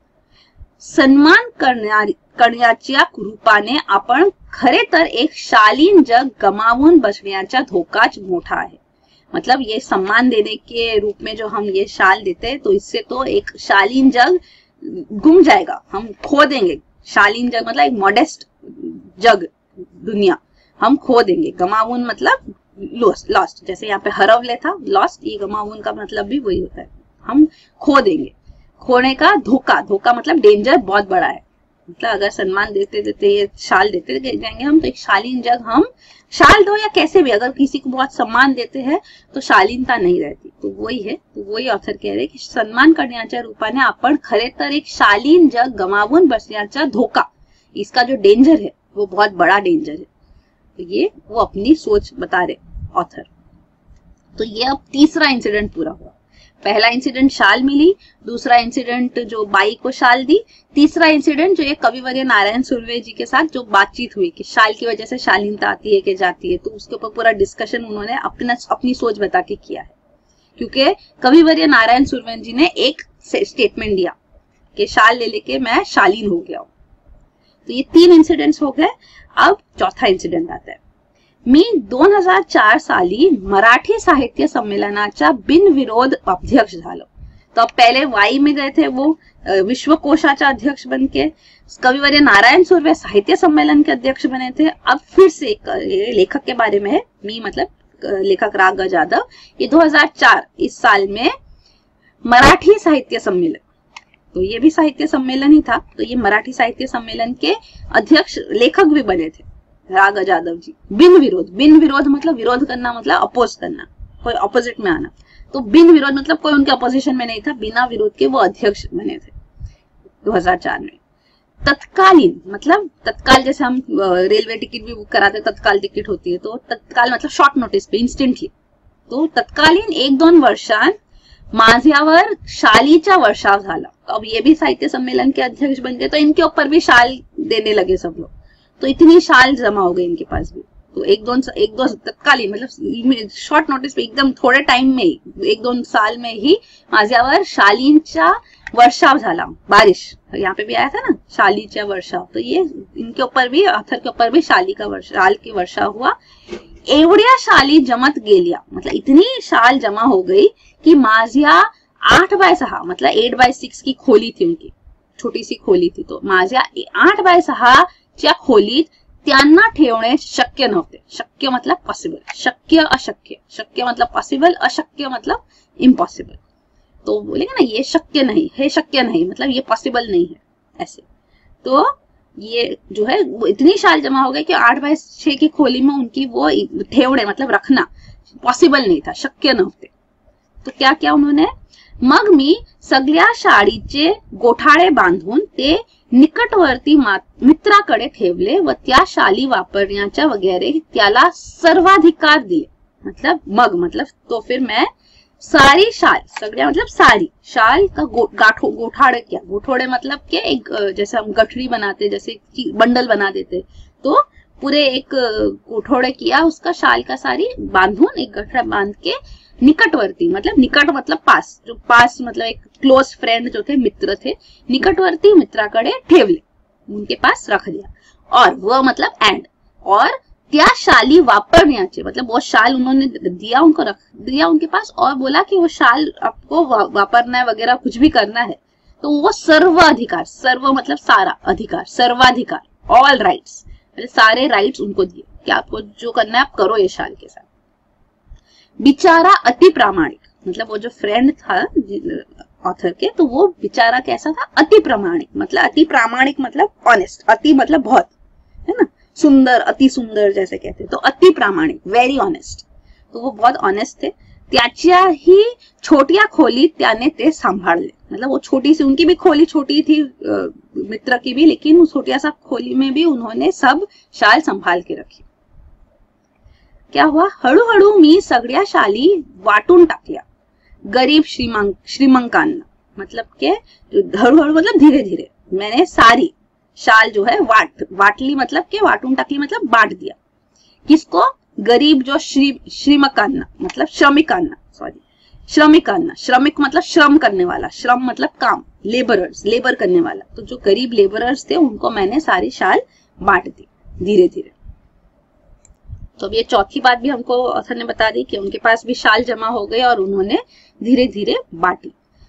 सन्मान करण्याच्या रूपाने आपण खरे तर एक शालीन जग गमावून बसण्याचा धोकाच मोठा आहे मतलब ये सम्मान देने के रूप में जो हम ये शाल देते हैं, तो इससे तो एक शालीन जग गुम जाएगा, हम खो देंगे। शालीन जग मतलब एक मॉडेस्ट जग, दुनिया हम खो देंगे। गमावून मतलब लॉस्ट, जैसे यहाँ पे हरवले था, लॉस्ट, ये गमावून का मतलब भी वही होता है, हम खो देंगे। खोने का धोखा, धोखा मतलब डेंजर बहुत बड़ा है, मतलब अगर सम्मान देते देते ये शाल देते जाएंगे हम तो एक शालीन जग, हम शाल दो या कैसे भी, अगर किसी को बहुत सम्मान देते हैं तो शालीनता नहीं रहती। तो वही है, तो वही ऑथर कह रहे कि सन्मान करण्याच्या रूपाने आपण खरे तर एक शालीन जग गमावून बसण्याचा धोका, इसका जो डेंजर है वो बहुत बड़ा डेंजर है। तो ये वो अपनी सोच बता रहे ऑथर। तो ये अब तीसरा इंसिडेंट पूरा हुआ। पहला इंसिडेंट शाल मिली, दूसरा इंसिडेंट जो बाई को शाल दी, तीसरा इंसिडेंट जो ये कविवर्य नारायण सुर्वे जी के साथ जो बातचीत हुई कि शाल की वजह से शालीनता आती है कि जाती है, तो उसके ऊपर पूरा डिस्कशन उन्होंने अपना अपनी सोच बता के किया है। क्योंकि कविवर्य नारायण सुर्वे जी ने एक स्टेटमेंट दिया कि शाल ले लेके मैं शालीन हो गया हूं। तो ये तीन इंसिडेंट्स हो गए। अब चौथा इंसिडेंट आता है। मी दोन हजार चार साली मराठी साहित्य संमेलनाच्या बिनविरोध अध्यक्ष झालो. तो अब पहले वाई में गए थे, वो विश्वकोशाचा अध्यक्ष बन के, कविवर्य नारायण सुर्वे साहित्य सम्मेलन के अध्यक्ष बने थे. अब फिर से एक लेखक के बारे में है, मी मतलब लेखक राग जाधव, ये दो हजार चार इस साल में मराठी साहित्य सम्मेलन, तो ये भी साहित्य सम्मेलन ही था, तो ये मराठी साहित्य सम्मेलन के अध्यक्ष लेखक भी बने थे राग जाधव जी. बिन विरोध, बिन विरोध मतलब विरोध करना, मतलब अपोज करना, कोई अपोजिट में आना. तो बिन विरोध मतलब कोई उनके अपोजिशन में नहीं था, बिना विरोध के वो अध्यक्ष बने थे दो हजार चार में. तत्कालीन मतलब तत्काल, जैसे हम रेलवे टिकट भी बुक कराते तत्काल टिकट होती है, तो तत्काल मतलब शॉर्ट नोटिस पे, इंस्टेंटली. तो तत्कालीन एक दोन वर्षांत माझ्यावर शालीचा वर्षाव झाला. तो अब ये भी साहित्य सम्मेलन के अध्यक्ष बन गए, तो इनके ऊपर भी शाल देने लगे सब लोग. तो इतनी शाल जमा हो गई इनके पास भी. तो एक दो एक दो तत्कालीन मतलब शॉर्ट नोटिस पे, एकदम थोड़े टाइम में ही, एक दोन साल में ही माझ्यावर शालींचा वर्षाव झाला. बारिश यहाँ पे भी आया था ना, शालीचा वर्षाव. तो ये इनके ऊपर भी, ऑथर के ऊपर भी शाली का वर्षा, शाल की वर्षा हुआ. एवढ्या शाली जमत गेल्या, मतलब इतनी शाल जमा हो गई कि माझ्या आठ बाय सहा मतलब एट बाय सिक्स की खोली थी उनकी, छोटी सी खोली थी. तो माझ्या आठ बाय सहा च्या खोलीत त्यांना ठेवणे शक्य नव्हते. शक्य मतलब पॉसिबल, शक्य अशक्य, शक्य मतलब पॉसिबल, अशक्य मतलब इम्पॉसिबल. तो बोलेंगे ना ये शक्य नहीं है, शक्य नहीं मतलब ये पॉसिबल नहीं है, ऐसे. तो ये जो है वो इतनी शाल जमा हो गई कि आठ बाय छह की खोली में उनकी वो ठेवणे मतलब रखना पॉसिबल नहीं था, शक्य नव्हते. तो क्या क्या उन्होंने, मग मी सगळ्या शाळीचे गोठाळे बांधून ते निकटवर्ती मित्राकडे ठेवले व त्या शाली वापरण्याच्या वगैरे त्याला सर्वाधिकार दिले. मतलब मग मतलब तो फिर मैं सारी शाल, सगळ्या मतलब सारी शाल का गो, गाठो गोठाड़े क्या, गोठोड़े मतलब के एक जैसे हम गठरी बनाते, जैसे बंडल बना देते, तो पूरे एक गोठोड़े किया उसका शाल का सारी बांधून, एक गठरा बांध के निकटवर्ती मतलब निकट मतलब पास, जो पास मतलब एक क्लोज फ्रेंड जो थे, मित्र थे, निकटवर्ती मित्राकडे ठेवले, उनके पास रख दिया. और वह मतलब एंड, और त्या शाली वापरण्याचे मतलब वो शाल उन्होंने दिया, उनको रख दिया उनके पास, और बोला कि वो शाल आपको वापरना है वगैरह कुछ भी करना है, तो वो सर्व अधिकार, सर्व मतलब सारा अधिकार, सर्वाधिकार, ऑल राइट्स मतलब सारे राइट्स उनको दिए कि आपको जो करना है आप करो ये शाल के साथ. बिचारा अति प्रामाणिक मतलब वो जो फ्रेंड था ऑथर के, तो वो बेचारा कैसा था, अति प्रामाणिक मतलब अति प्रामाणिक मतलब ऑनेस्ट, अति मतलब बहुत, है ना, सुंदर, अति सुंदर जैसे कहते, तो अति प्रामाणिक, वेरी ऑनेस्ट. तो वो बहुत ऑनेस्ट थे. त्याच्याही छोट्या खोलीत त्याने ते सांभाळले, मतलब वो छोटी सी, उनकी भी खोली छोटी थी मित्र की भी, लेकिन उस छोटी सा खोली में भी उन्होंने सब शाल संभाल के रखी. क्या हुआ, हळूहळू मी सगळ्या शाली वाटून टाकल्या गरीब श्रीमंत श्रीमंतांना, मतलब के हळूहळू मतलब धीरे धीरे मैंने सारी शाल जो है वाट वाटली मतलब के वाटून टाकली मतलब बांट दिया. किसको, गरीब जो श्री श्रीमकांना मतलब श्रमिकांना, सॉरी श्रमिकांना, श्रमिक मतलब श्रम करने वाला, श्रम मतलब काम, लेबरर्स, लेबर करने वाला. तो जो गरीब लेबरर्स थे उनको मैंने सारी शाल बांट दी धीरे धीरे. तो अब ये चौथी बात भी हमको ऑथर ने बता दी कि उनके पास भी शाल जमा हो गई और उन्होंने धीरे धीरे बांटी.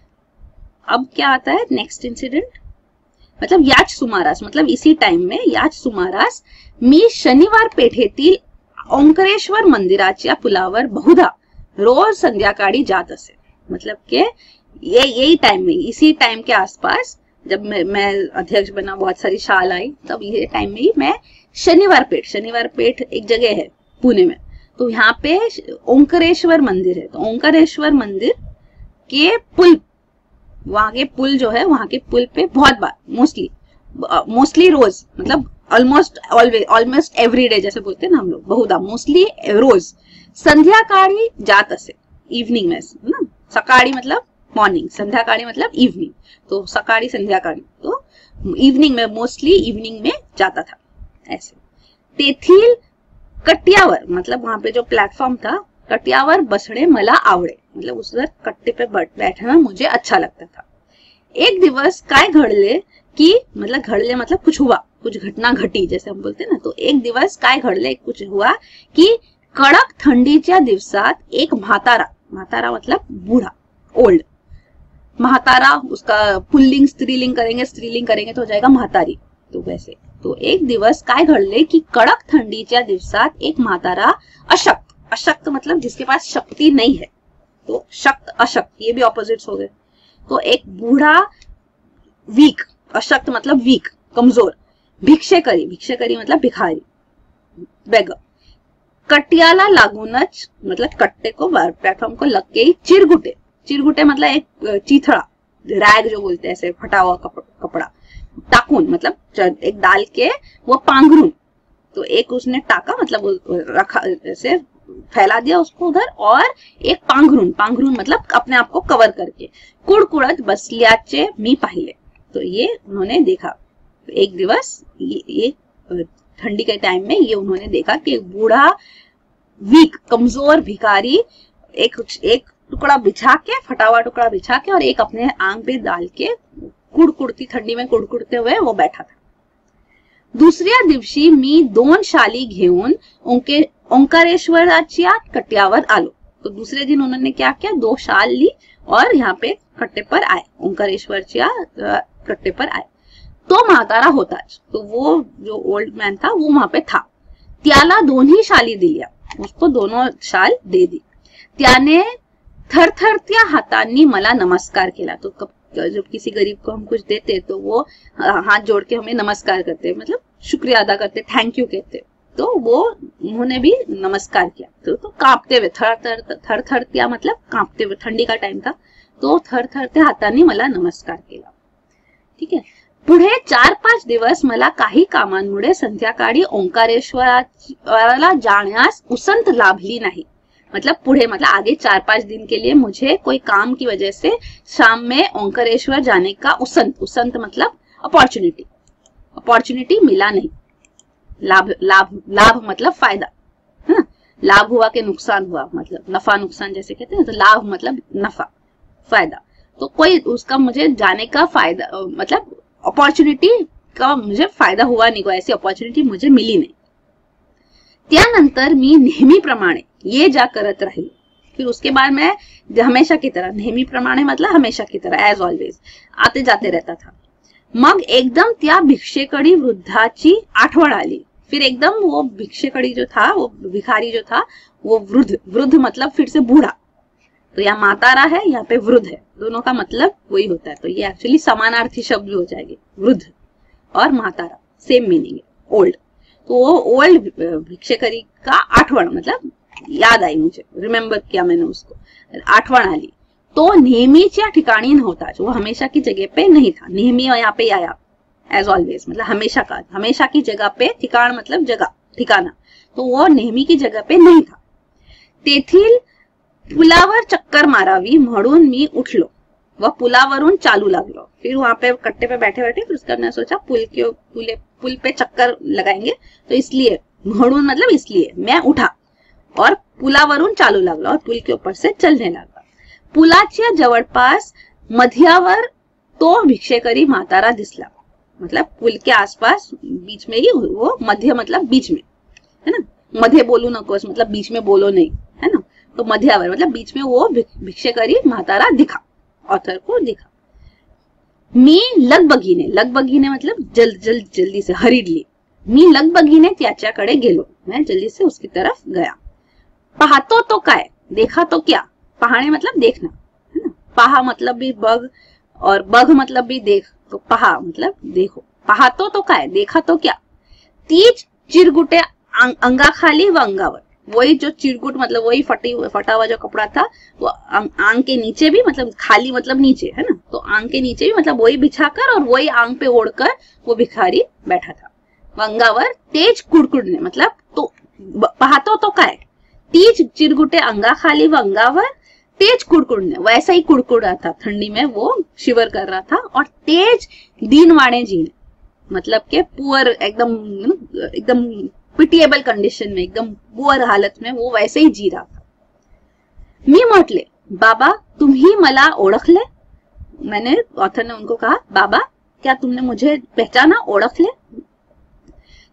अब क्या आता है नेक्स्ट इंसिडेंट, मतलब याच सुमारास मतलब इसी टाइम में याच सुमारास मी शनिवार पेठेतील ओंकारेश्वर मंदिराच्या पुलावर बहुधा रोज संध्याकाळी जात असे. मतलब के ये यही टाइम में, इसी टाइम के आसपास जब मैं, मैं अध्यक्ष बना, बहुत सारी शाल आई, तब ये टाइम में ही मैं शनिवार पेठ, शनिवार पेठ एक जगह है पुणे में, तो यहाँ पे ओंकारेश्वर मंदिर है. तो ओंकारेश्वर मंदिर के पुल, वहां के पुल जो है, वहां के पुल पे बहुत बार, मोस्टली मोस्टली रोज मतलब almost always almost every day जैसे बोलते हैं ना हम लोग, बहुधा मोस्टली रोज संध्याकाळी जात असे, इवनिंग में ना, सकाळी मतलब मॉर्निंग, संध्याकाळी मतलब इवनिंग, तो सकाळी संध्याकाळी, तो इवनिंग में मोस्टली इवनिंग में जाता था ऐसे. तेथील कट्यावर मतलब वहां पे जो प्लेटफॉर्म था, कट्यावर बसणे मला आवडे, मतलब उस कट्टे पे बैठना मुझे अच्छा लगता था. एक दिवस काय घडले की, मतलब घडले मतलब कुछ हुआ, कुछ घटना घटी जैसे हम बोलते ना, तो एक दिवस काय घडले, कुछ हुआ की कडक थंडीच्या दिवसात एक म्हातारा, म्हातारा मतलब बूढ़ा, ओल्ड, म्हातारा उसका पुल्लिंग स्त्रीलिंग करेंगे, स्त्रीलिंग करेंगे तो हो जाएगा म्हातारी, तो वैसे। तो एक दिवस काय घडले की कडक थंडीच्या दिवसात एक म्हातारा अशक्त, अशक्त मतलब जिसके पास शक्ति नहीं है, तो शक्त अशक्त ये भी ऑपोजिट्स हो गए। तो एक बूढ़ा वीक, अशक्त मतलब वीक, कमजोर, भिक्षेकरी, भिक्षेकरी मतलब भिखारी, बेगर, कटियाला लागूनच मतलब कट्टे को, प्लेटफॉर्म को लग के ही चिरगुटे, चिरगुटे मतलब एक चीथड़ा, रैग जो बोलते हैं ऐसे फटा हुआ कपड़ा, टाकून मतलब एक डाल के वो पांगरून, तो एक उसने टाका मतलब रखा ऐसे फैला दिया उसको उधर, और एक पांघरून, पांघरून मतलब अपने आप को कवर करके, कुड़कुड़त बसल्याचे मी पाहिले, तो ये उन्होंने देखा। एक दिवस ये, ये ठंडी के टाइम में ये उन्होंने देखा कि एक बूढ़ा वीक कमजोर भिखारी एक एक टुकड़ा बिछा के, फटा हुआ टुकड़ा बिछा के और एक अपने आंग पे डाल के कुड़कुड़ती, ठंडी में कुड़कुड़ते हुए वो बैठा था। दुसऱ्या दिवशी मी दोन शाली घेऊन उनके ओंकारेश्वराच्या कट्ट्यावर आलो, तो दूसरे दिन उन्होंने क्या किया, दो शाल ली और यहाँ पे कट्टे पर आए, ओंकारेश्वरच्या कट्टे पर आए। तो म्हातारा होताच, तो वो जो ओल्ड मैन था वो वहां पे था, त्याला दोन्ही शाली दिल्या, उसको दोनों शाल दे दी, त्याने थरथरत्या हातांनी मला नमस्कार केला, तो जब किसी गरीब को हम कुछ देते तो वो हाथ जोड़ के हमें नमस्कार करते, मतलब शुक्रिया अदा करते, थैंक यू कहते, तो वो उन्होंने भी नमस्कार किया। तो, तो कांपते हुए, थर थर थर थरत्या मतलब कांपते हुए, ठंडी का टाइम था, तो थर थरत्या हातांनी मला नमस्कार केला। ठीक है, पुढे चार पाच दिवस मला काही कामांमुळे संध्याकाळी ओंकारेश्वराला जाण्यास उसंत लाभली नाही, मतलब पुढे मतलब आगे चार पांच दिन के लिए मुझे कोई काम की वजह से शाम में ओंकारेश्वर जाने का उसंत, उसंत मतलब अपॉर्चुनिटी, अपॉर्चुनिटी मिला नहीं। लाभ, लाभ लाभ मतलब फायदा है ना, लाभ हुआ के नुकसान हुआ, मतलब नफा नुकसान जैसे कहते हैं, तो लाभ मतलब नफा फायदा, तो कोई उसका मुझे जाने का फायदा मतलब अपॉर्चुनिटी का मुझे फायदा हुआ नहीं, कोई ऐसी अपॉर्चुनिटी मुझे मिली नहीं। त्यानंतर मी नेहमीप्रमाणे ये जा करत राहिली, फिर उसके बाद मैं हमेशा की तरह, नेहमीप्रमाणे मतलब हमेशा की तरह, एज ऑलवेज आते जाते रहता था। मग एकदम त्या भिक्षेकडी वृद्धाची आठवण आली, फिर एकदम वो भिक्षेकड़ी जो था, वो भिखारी जो था, वो वृद्ध, वृद्ध मतलब फिर से बूढ़ा, तो यहाँ मातारा है, यहाँ पे वृद्ध है, दोनों का मतलब वही होता है, तो ये एक्चुअली समानार्थी शब्द हो जाएंगे, वृद्ध और मातारा सेम मीनिंग है, ओल्ड। तो वो ओल्ड भिक्षेकरी का आठवण मतलब याद आई, मुझे रिमेम्बर किया मैंने उसको, आठवण आली, तो नेहमीच्या ठिकाणी नव्हता, वो हमेशा की जगह पे नहीं था, नेहमी यहाँ पे आया एज ऑलवेज मतलब हमेशा का, हमेशा की जगह पे, ठिकाण मतलब जगह, ठिकाना, तो वो नेहमी की जगह पे नहीं था। तेथील पुलावर चक्कर मारावी म्हणून मी उठलो व पुलावरून चालू लागलो, फिर वहां पे कट्टे पे बैठे बैठे फिर उसका हमने सोचा पुल के पुले पुल पे चक्कर लगाएंगे, तो इसलिए म्हणून मतलब इसलिए मैं उठा और पुलावरून चालू लागलो और पुल के ऊपर से चलने लगा। पुलाच्या जवळपास मध्यावर तो भिक्षेकरी म्हातारा दिसला, मतलब पुल के आसपास बीच में ही, वो मध्य मतलब बीच में है ना, मध्य बोलू नकोस मतलब बीच में बोलो नहीं है ना, तो मध्यावर मतलब बीच में वो भिक्षेकरी म्हातारा दिखा, ऑथर को दिखा। मी लगबगीने, लगबगीने मतलब जल्द जल्द जल्दी से, हरीडली, मी लगबगीने त्याच्याकडे गेलो, मैं जल्दी से उसकी तरफ गया। पाहतो तो काय, देखा तो क्या, पहाणे मतलब देखना है ना, पहा मतलब भी बघ और बघ मतलब भी देख, तो पहा मतलब देखो, पाहतो तो काय, देखा तो क्या, तीच चिरगुटे अंगाखाली व अंगावर, वही जो चिरगुट मतलब वही फटी फटा हुआ जो कपड़ा था, वो आंग के नीचे भी मतलब खाली मतलब नीचे है ना, तो आंग के नीचे भी मतलब वही बिछाकर और वही आंग पे ओढ़कर वो भिखारी बैठा था। अंगावर तेज कुड़कुड़ने मतलब, तो पाहतो तो काय, तीज चिरगुटे अंगाखाली व अंगावर तेज कुड़कुड़ने, वैसा ही कुड़कुड़ रहा था, ठंडी में वो शिवर कर रहा था, और तेज दीनवाणे जीने मतलब के पुअर, एकदम एकदम पिटिएबल कंडिशन में, एकदम पुअर हालत में वो वैसे ही जी रहा था। मी म्हटले बाबा तुम्ही मला ओळखले, मैंने ऑथर ने उनको कहा बाबा क्या तुमने मुझे पहचाना, ओळखले,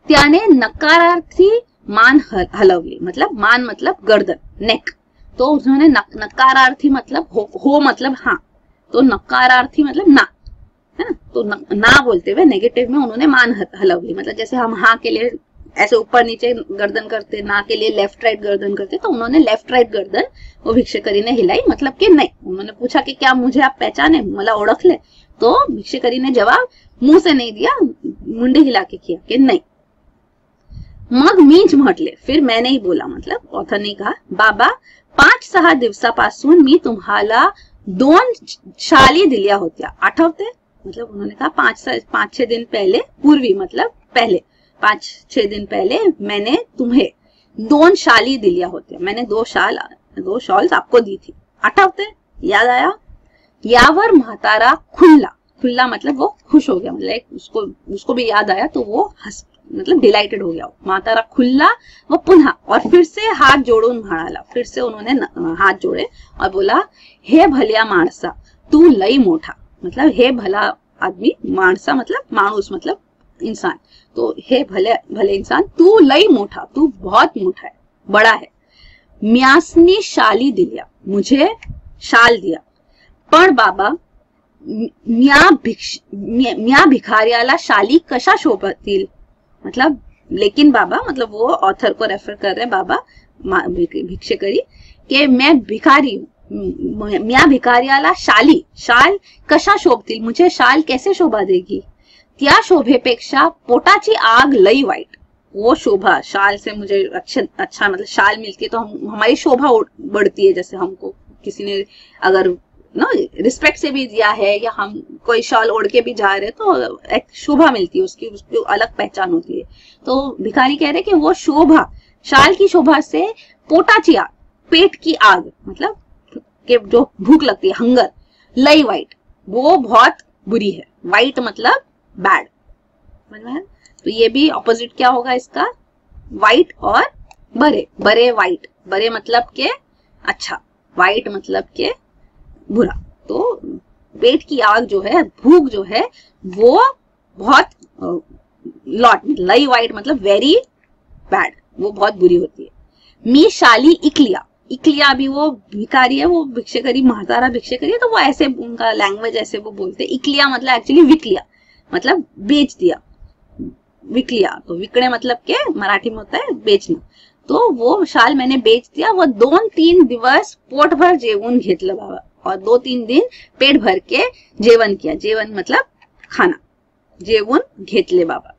त्याने नकारार्थी मान हलवली, मतलब मान मतलब गर्दन, नेक। तो उन्होंने नकारार्थी मतलब हो, हो मतलब हाँ, तो नकारार्थी मतलब ना, है ना। तो न, ना बोलते हुए नेगेटिव में उन्होंने मान हलवली, मतलब जैसे हम हाँ के लिए ऐसे ऊपर नीचे गर्दन करते, ना के लिए लेफ्ट राइट गर्दन करते, तो उन्होंने लेफ्ट राइट गर्दन वो भिक्षेकरी ने हिलाई, मतलब कि नहीं। उन्होंने पूछा कि क्या मुझे आप पहचाने, मला ओळख ले, तो भिक्षेकरी ने जवाब मुंह से नहीं दिया, मुंडी हिला के किया कि नहीं। मग मीच म्हटले, फिर मैंने ही बोला, मतलब ऑथर ने कहा, बाबा पाच सहा दिवसापासून मी तुम्हाला दोन शाली दिल्या होत्या, आठवते। मतलब उन्होंने कहा पांच पांच छह दिन पहले, पूर्वी मतलब पहले, पांच छह दिन पहले मैंने तुम्हें दोन शाली दिल्या होत्या, मैंने दो शाल दो शॉल्स आपको दी थी, आठवते, याद आया। यावर म्हातारा खुल्ला, खुल्ला मतलब वो खुश हो गया, मतलब उसको उसको भी याद आया, तो वो हंस मतलब डिलाइटेड हो गया। म्हातारा खुल्ला वो पुनः, और फिर से हाथ जोड़ून म्हणाला, फिर से उन्होंने हाथ जोड़े और बोला, हे भल्या माणसा तू लई मोठा, मतलब हे भला आदमी, माणसा मतलब माणूस मतलब इंसान, तो हे भले भले इंसान तू लई मोठा, तू बहुत मोठा है, बड़ा है। म्यासनी शाली दिल्या, मुझे शाल दिया, पण बाबा म्या भिक्ष म्या भिखार्याला शाली कशा शोभतील, मतलब लेकिन बाबा, मतलब वो ऑथर को रेफर कर रहे हैं, बाबा भिक्षेकरी, के मैं भिखारी हूँ, म्या भिखार्याला शाली, शाल कशा शोभतील, मुझे शाल कैसे शोभा देगी, त्या शोभेपेक्षा पोटाची आग लई वाईट, वो शोभा, शाल से मुझे अच्छा अच्छा मतलब शाल मिलती है तो हम हमारी शोभा बढ़ती है, जैसे हमको किसी ने अगर ना रिस्पेक्ट से भी दिया है, या हम कोई शॉल ओढ़ के भी जा रहे हैं तो एक शोभा मिलती है, उसकी उसकी अलग पहचान होती है। तो भिखारी कह रहे कि वो शोभा, शाल की शोभा से पोटाची आग, पेट की आग, मतलब कि जो भूख लगती है, हंगर, लई वाइट, वो बहुत बुरी है, वाइट मतलब बैड, समझ में। तो ये भी ऑपोजिट क्या होगा इसका, वाइट और बरे, बरे वाइट, बरे मतलब के अच्छा, वाइट मतलब के बुरा। तो पेट की आग जो है, भूख जो है, वो बहुत लॉट, लई वाइट मतलब वेरी बैड, वो बहुत बुरी होती है। मी शाली इकलिया, इकलिया भी वो भिखारी है, वो भिक्षेकरी, म्हातारा भिक्षेकरी है, तो वो ऐसे उनका लैंग्वेज ऐसे वो बोलते हैं। इकलिया मतलब एक्चुअली विकलिया, मतलब बेच दिया, विकलिया तो विकणे मतलब के मराठी में होता है बेचना, तो वो शाल मैंने बेच दिया, वो दोन तीन दिवस पोटभर जेवून घेतलं बाबा, और दो तीन दिन पेट भर के जेवण किया, जेवण मतलब खाना, जेवून घेतले बाबा।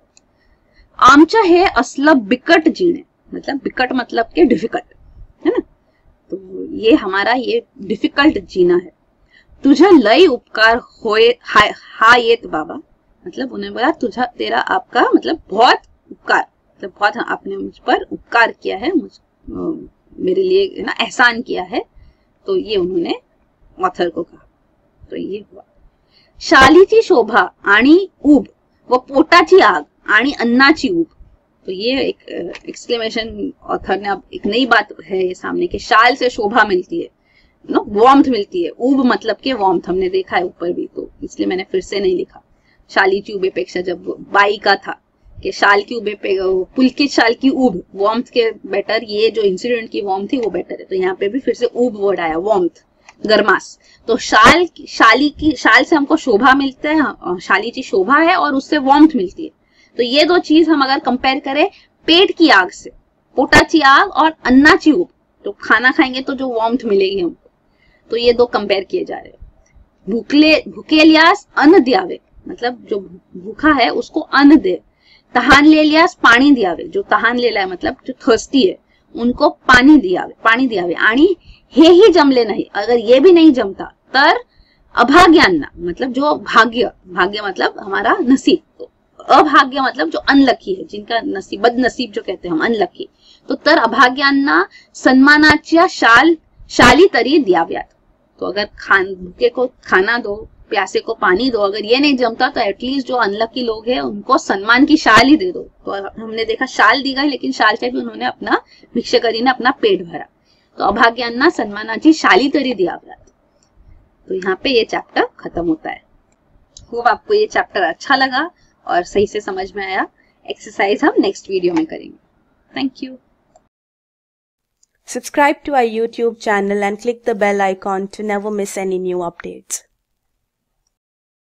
आमचं हे असलं बिकट जीणे, मतलब बिकट मतलब के डिफिकल्ट, है ना, तो ये हमारा ये डिफिकल्ट जीना है। तुझे लई उपकार होए हा, हा येत बाबा, मतलब उन्हें बोला तुझा तेरा आपका मतलब बहुत उपकार, मतलब बहुत आपने मुझ पर उपकार किया है, मुझ मेरे लिए ना एहसान किया है, तो ये उन्होंने ऑथर को कहा। तो ये हुआ शालीची शोभा आणि ऊब व पोटाची आग आणि अन्नाची ऊब, तो ये एक एक्सक्लेमेशन ऑथर ने, अब एक नई बात है ये सामने के, शाल से शोभा मिलती है, नो वार्मथ मिलती है, ऊब मतलब के वार्मथ हमने देखा है ऊपर भी, तो इसलिए मैंने फिर से नहीं लिखा। शालीची उबेपेक्षा, जब बाई का था कि शाल की उबे पे पुलकित शाल की ऊब, वार्मथ के बेटर, ये जो इंसिडेंट की वार्मथ थी वो बेटर है, तो यहाँ पे भी फिर से ऊब वर्ड आया, वार्मथ, गरमास। तो शाल शाली की, शाल से हमको शोभा मिलता है, शालीची शोभा है और उससे वार्मथ मिलती है, तो ये दो चीज हम अगर कंपेयर करें पेट की आग से, पोटाची आग और अन्नाची ऊब, तो खाना खाएंगे तो जो वार्मथ मिलेगी हमको, तो ये दो कंपेयर किए जा रहे हैं। भूखले भूकेलियास अन्न द्यावे, मतलब जो भूखा है उसको अन्न दे। तहान ले लियास पाणी द्यावे, जो तहान लेला है मतलब जो थर्स्टी है उनको पानी दियावे, पाणी द्यावे। आणि हे ही जमले नहीं, अगर ये भी नहीं जमता तर अभाग्यांना, मतलब जो भाग्य, भाग्य मतलब हमारा नसीब, तो अभाग्य मतलब जो अनलकी है, जिनका नसीब, बदनसीब जो कहते हैं हम, अनलकी, तो तर अभाग्यांना सन्मानाच्या शाल शाली तरी द्याव्यात, तो अगर खान भूखे को खाना दो, प्यासे को पानी दो, अगर ये नहीं जमता तो एटलीस्ट जो अनलकी लोग हैं उनको सम्मान की शाल ही दे दो। तो हमने देखा शाल दी गई, लेकिन शाल से भी उन्होंने अपना, भिक्षेकरी ने अपना पेट भरा, तो अभाग्यांना सन्मानाची शाली तरी द्याव्यात। तो यहाँ पे ये चैप्टर खत्म होता है। होप आपको ये चैप्टर अच्छा लगा और सही से समझ में आया। एक्सरसाइज हम नेक्स्ट वीडियो में करेंगे। Thank you. Subscribe to our YouTube channel and click the bell icon to never miss any new updates.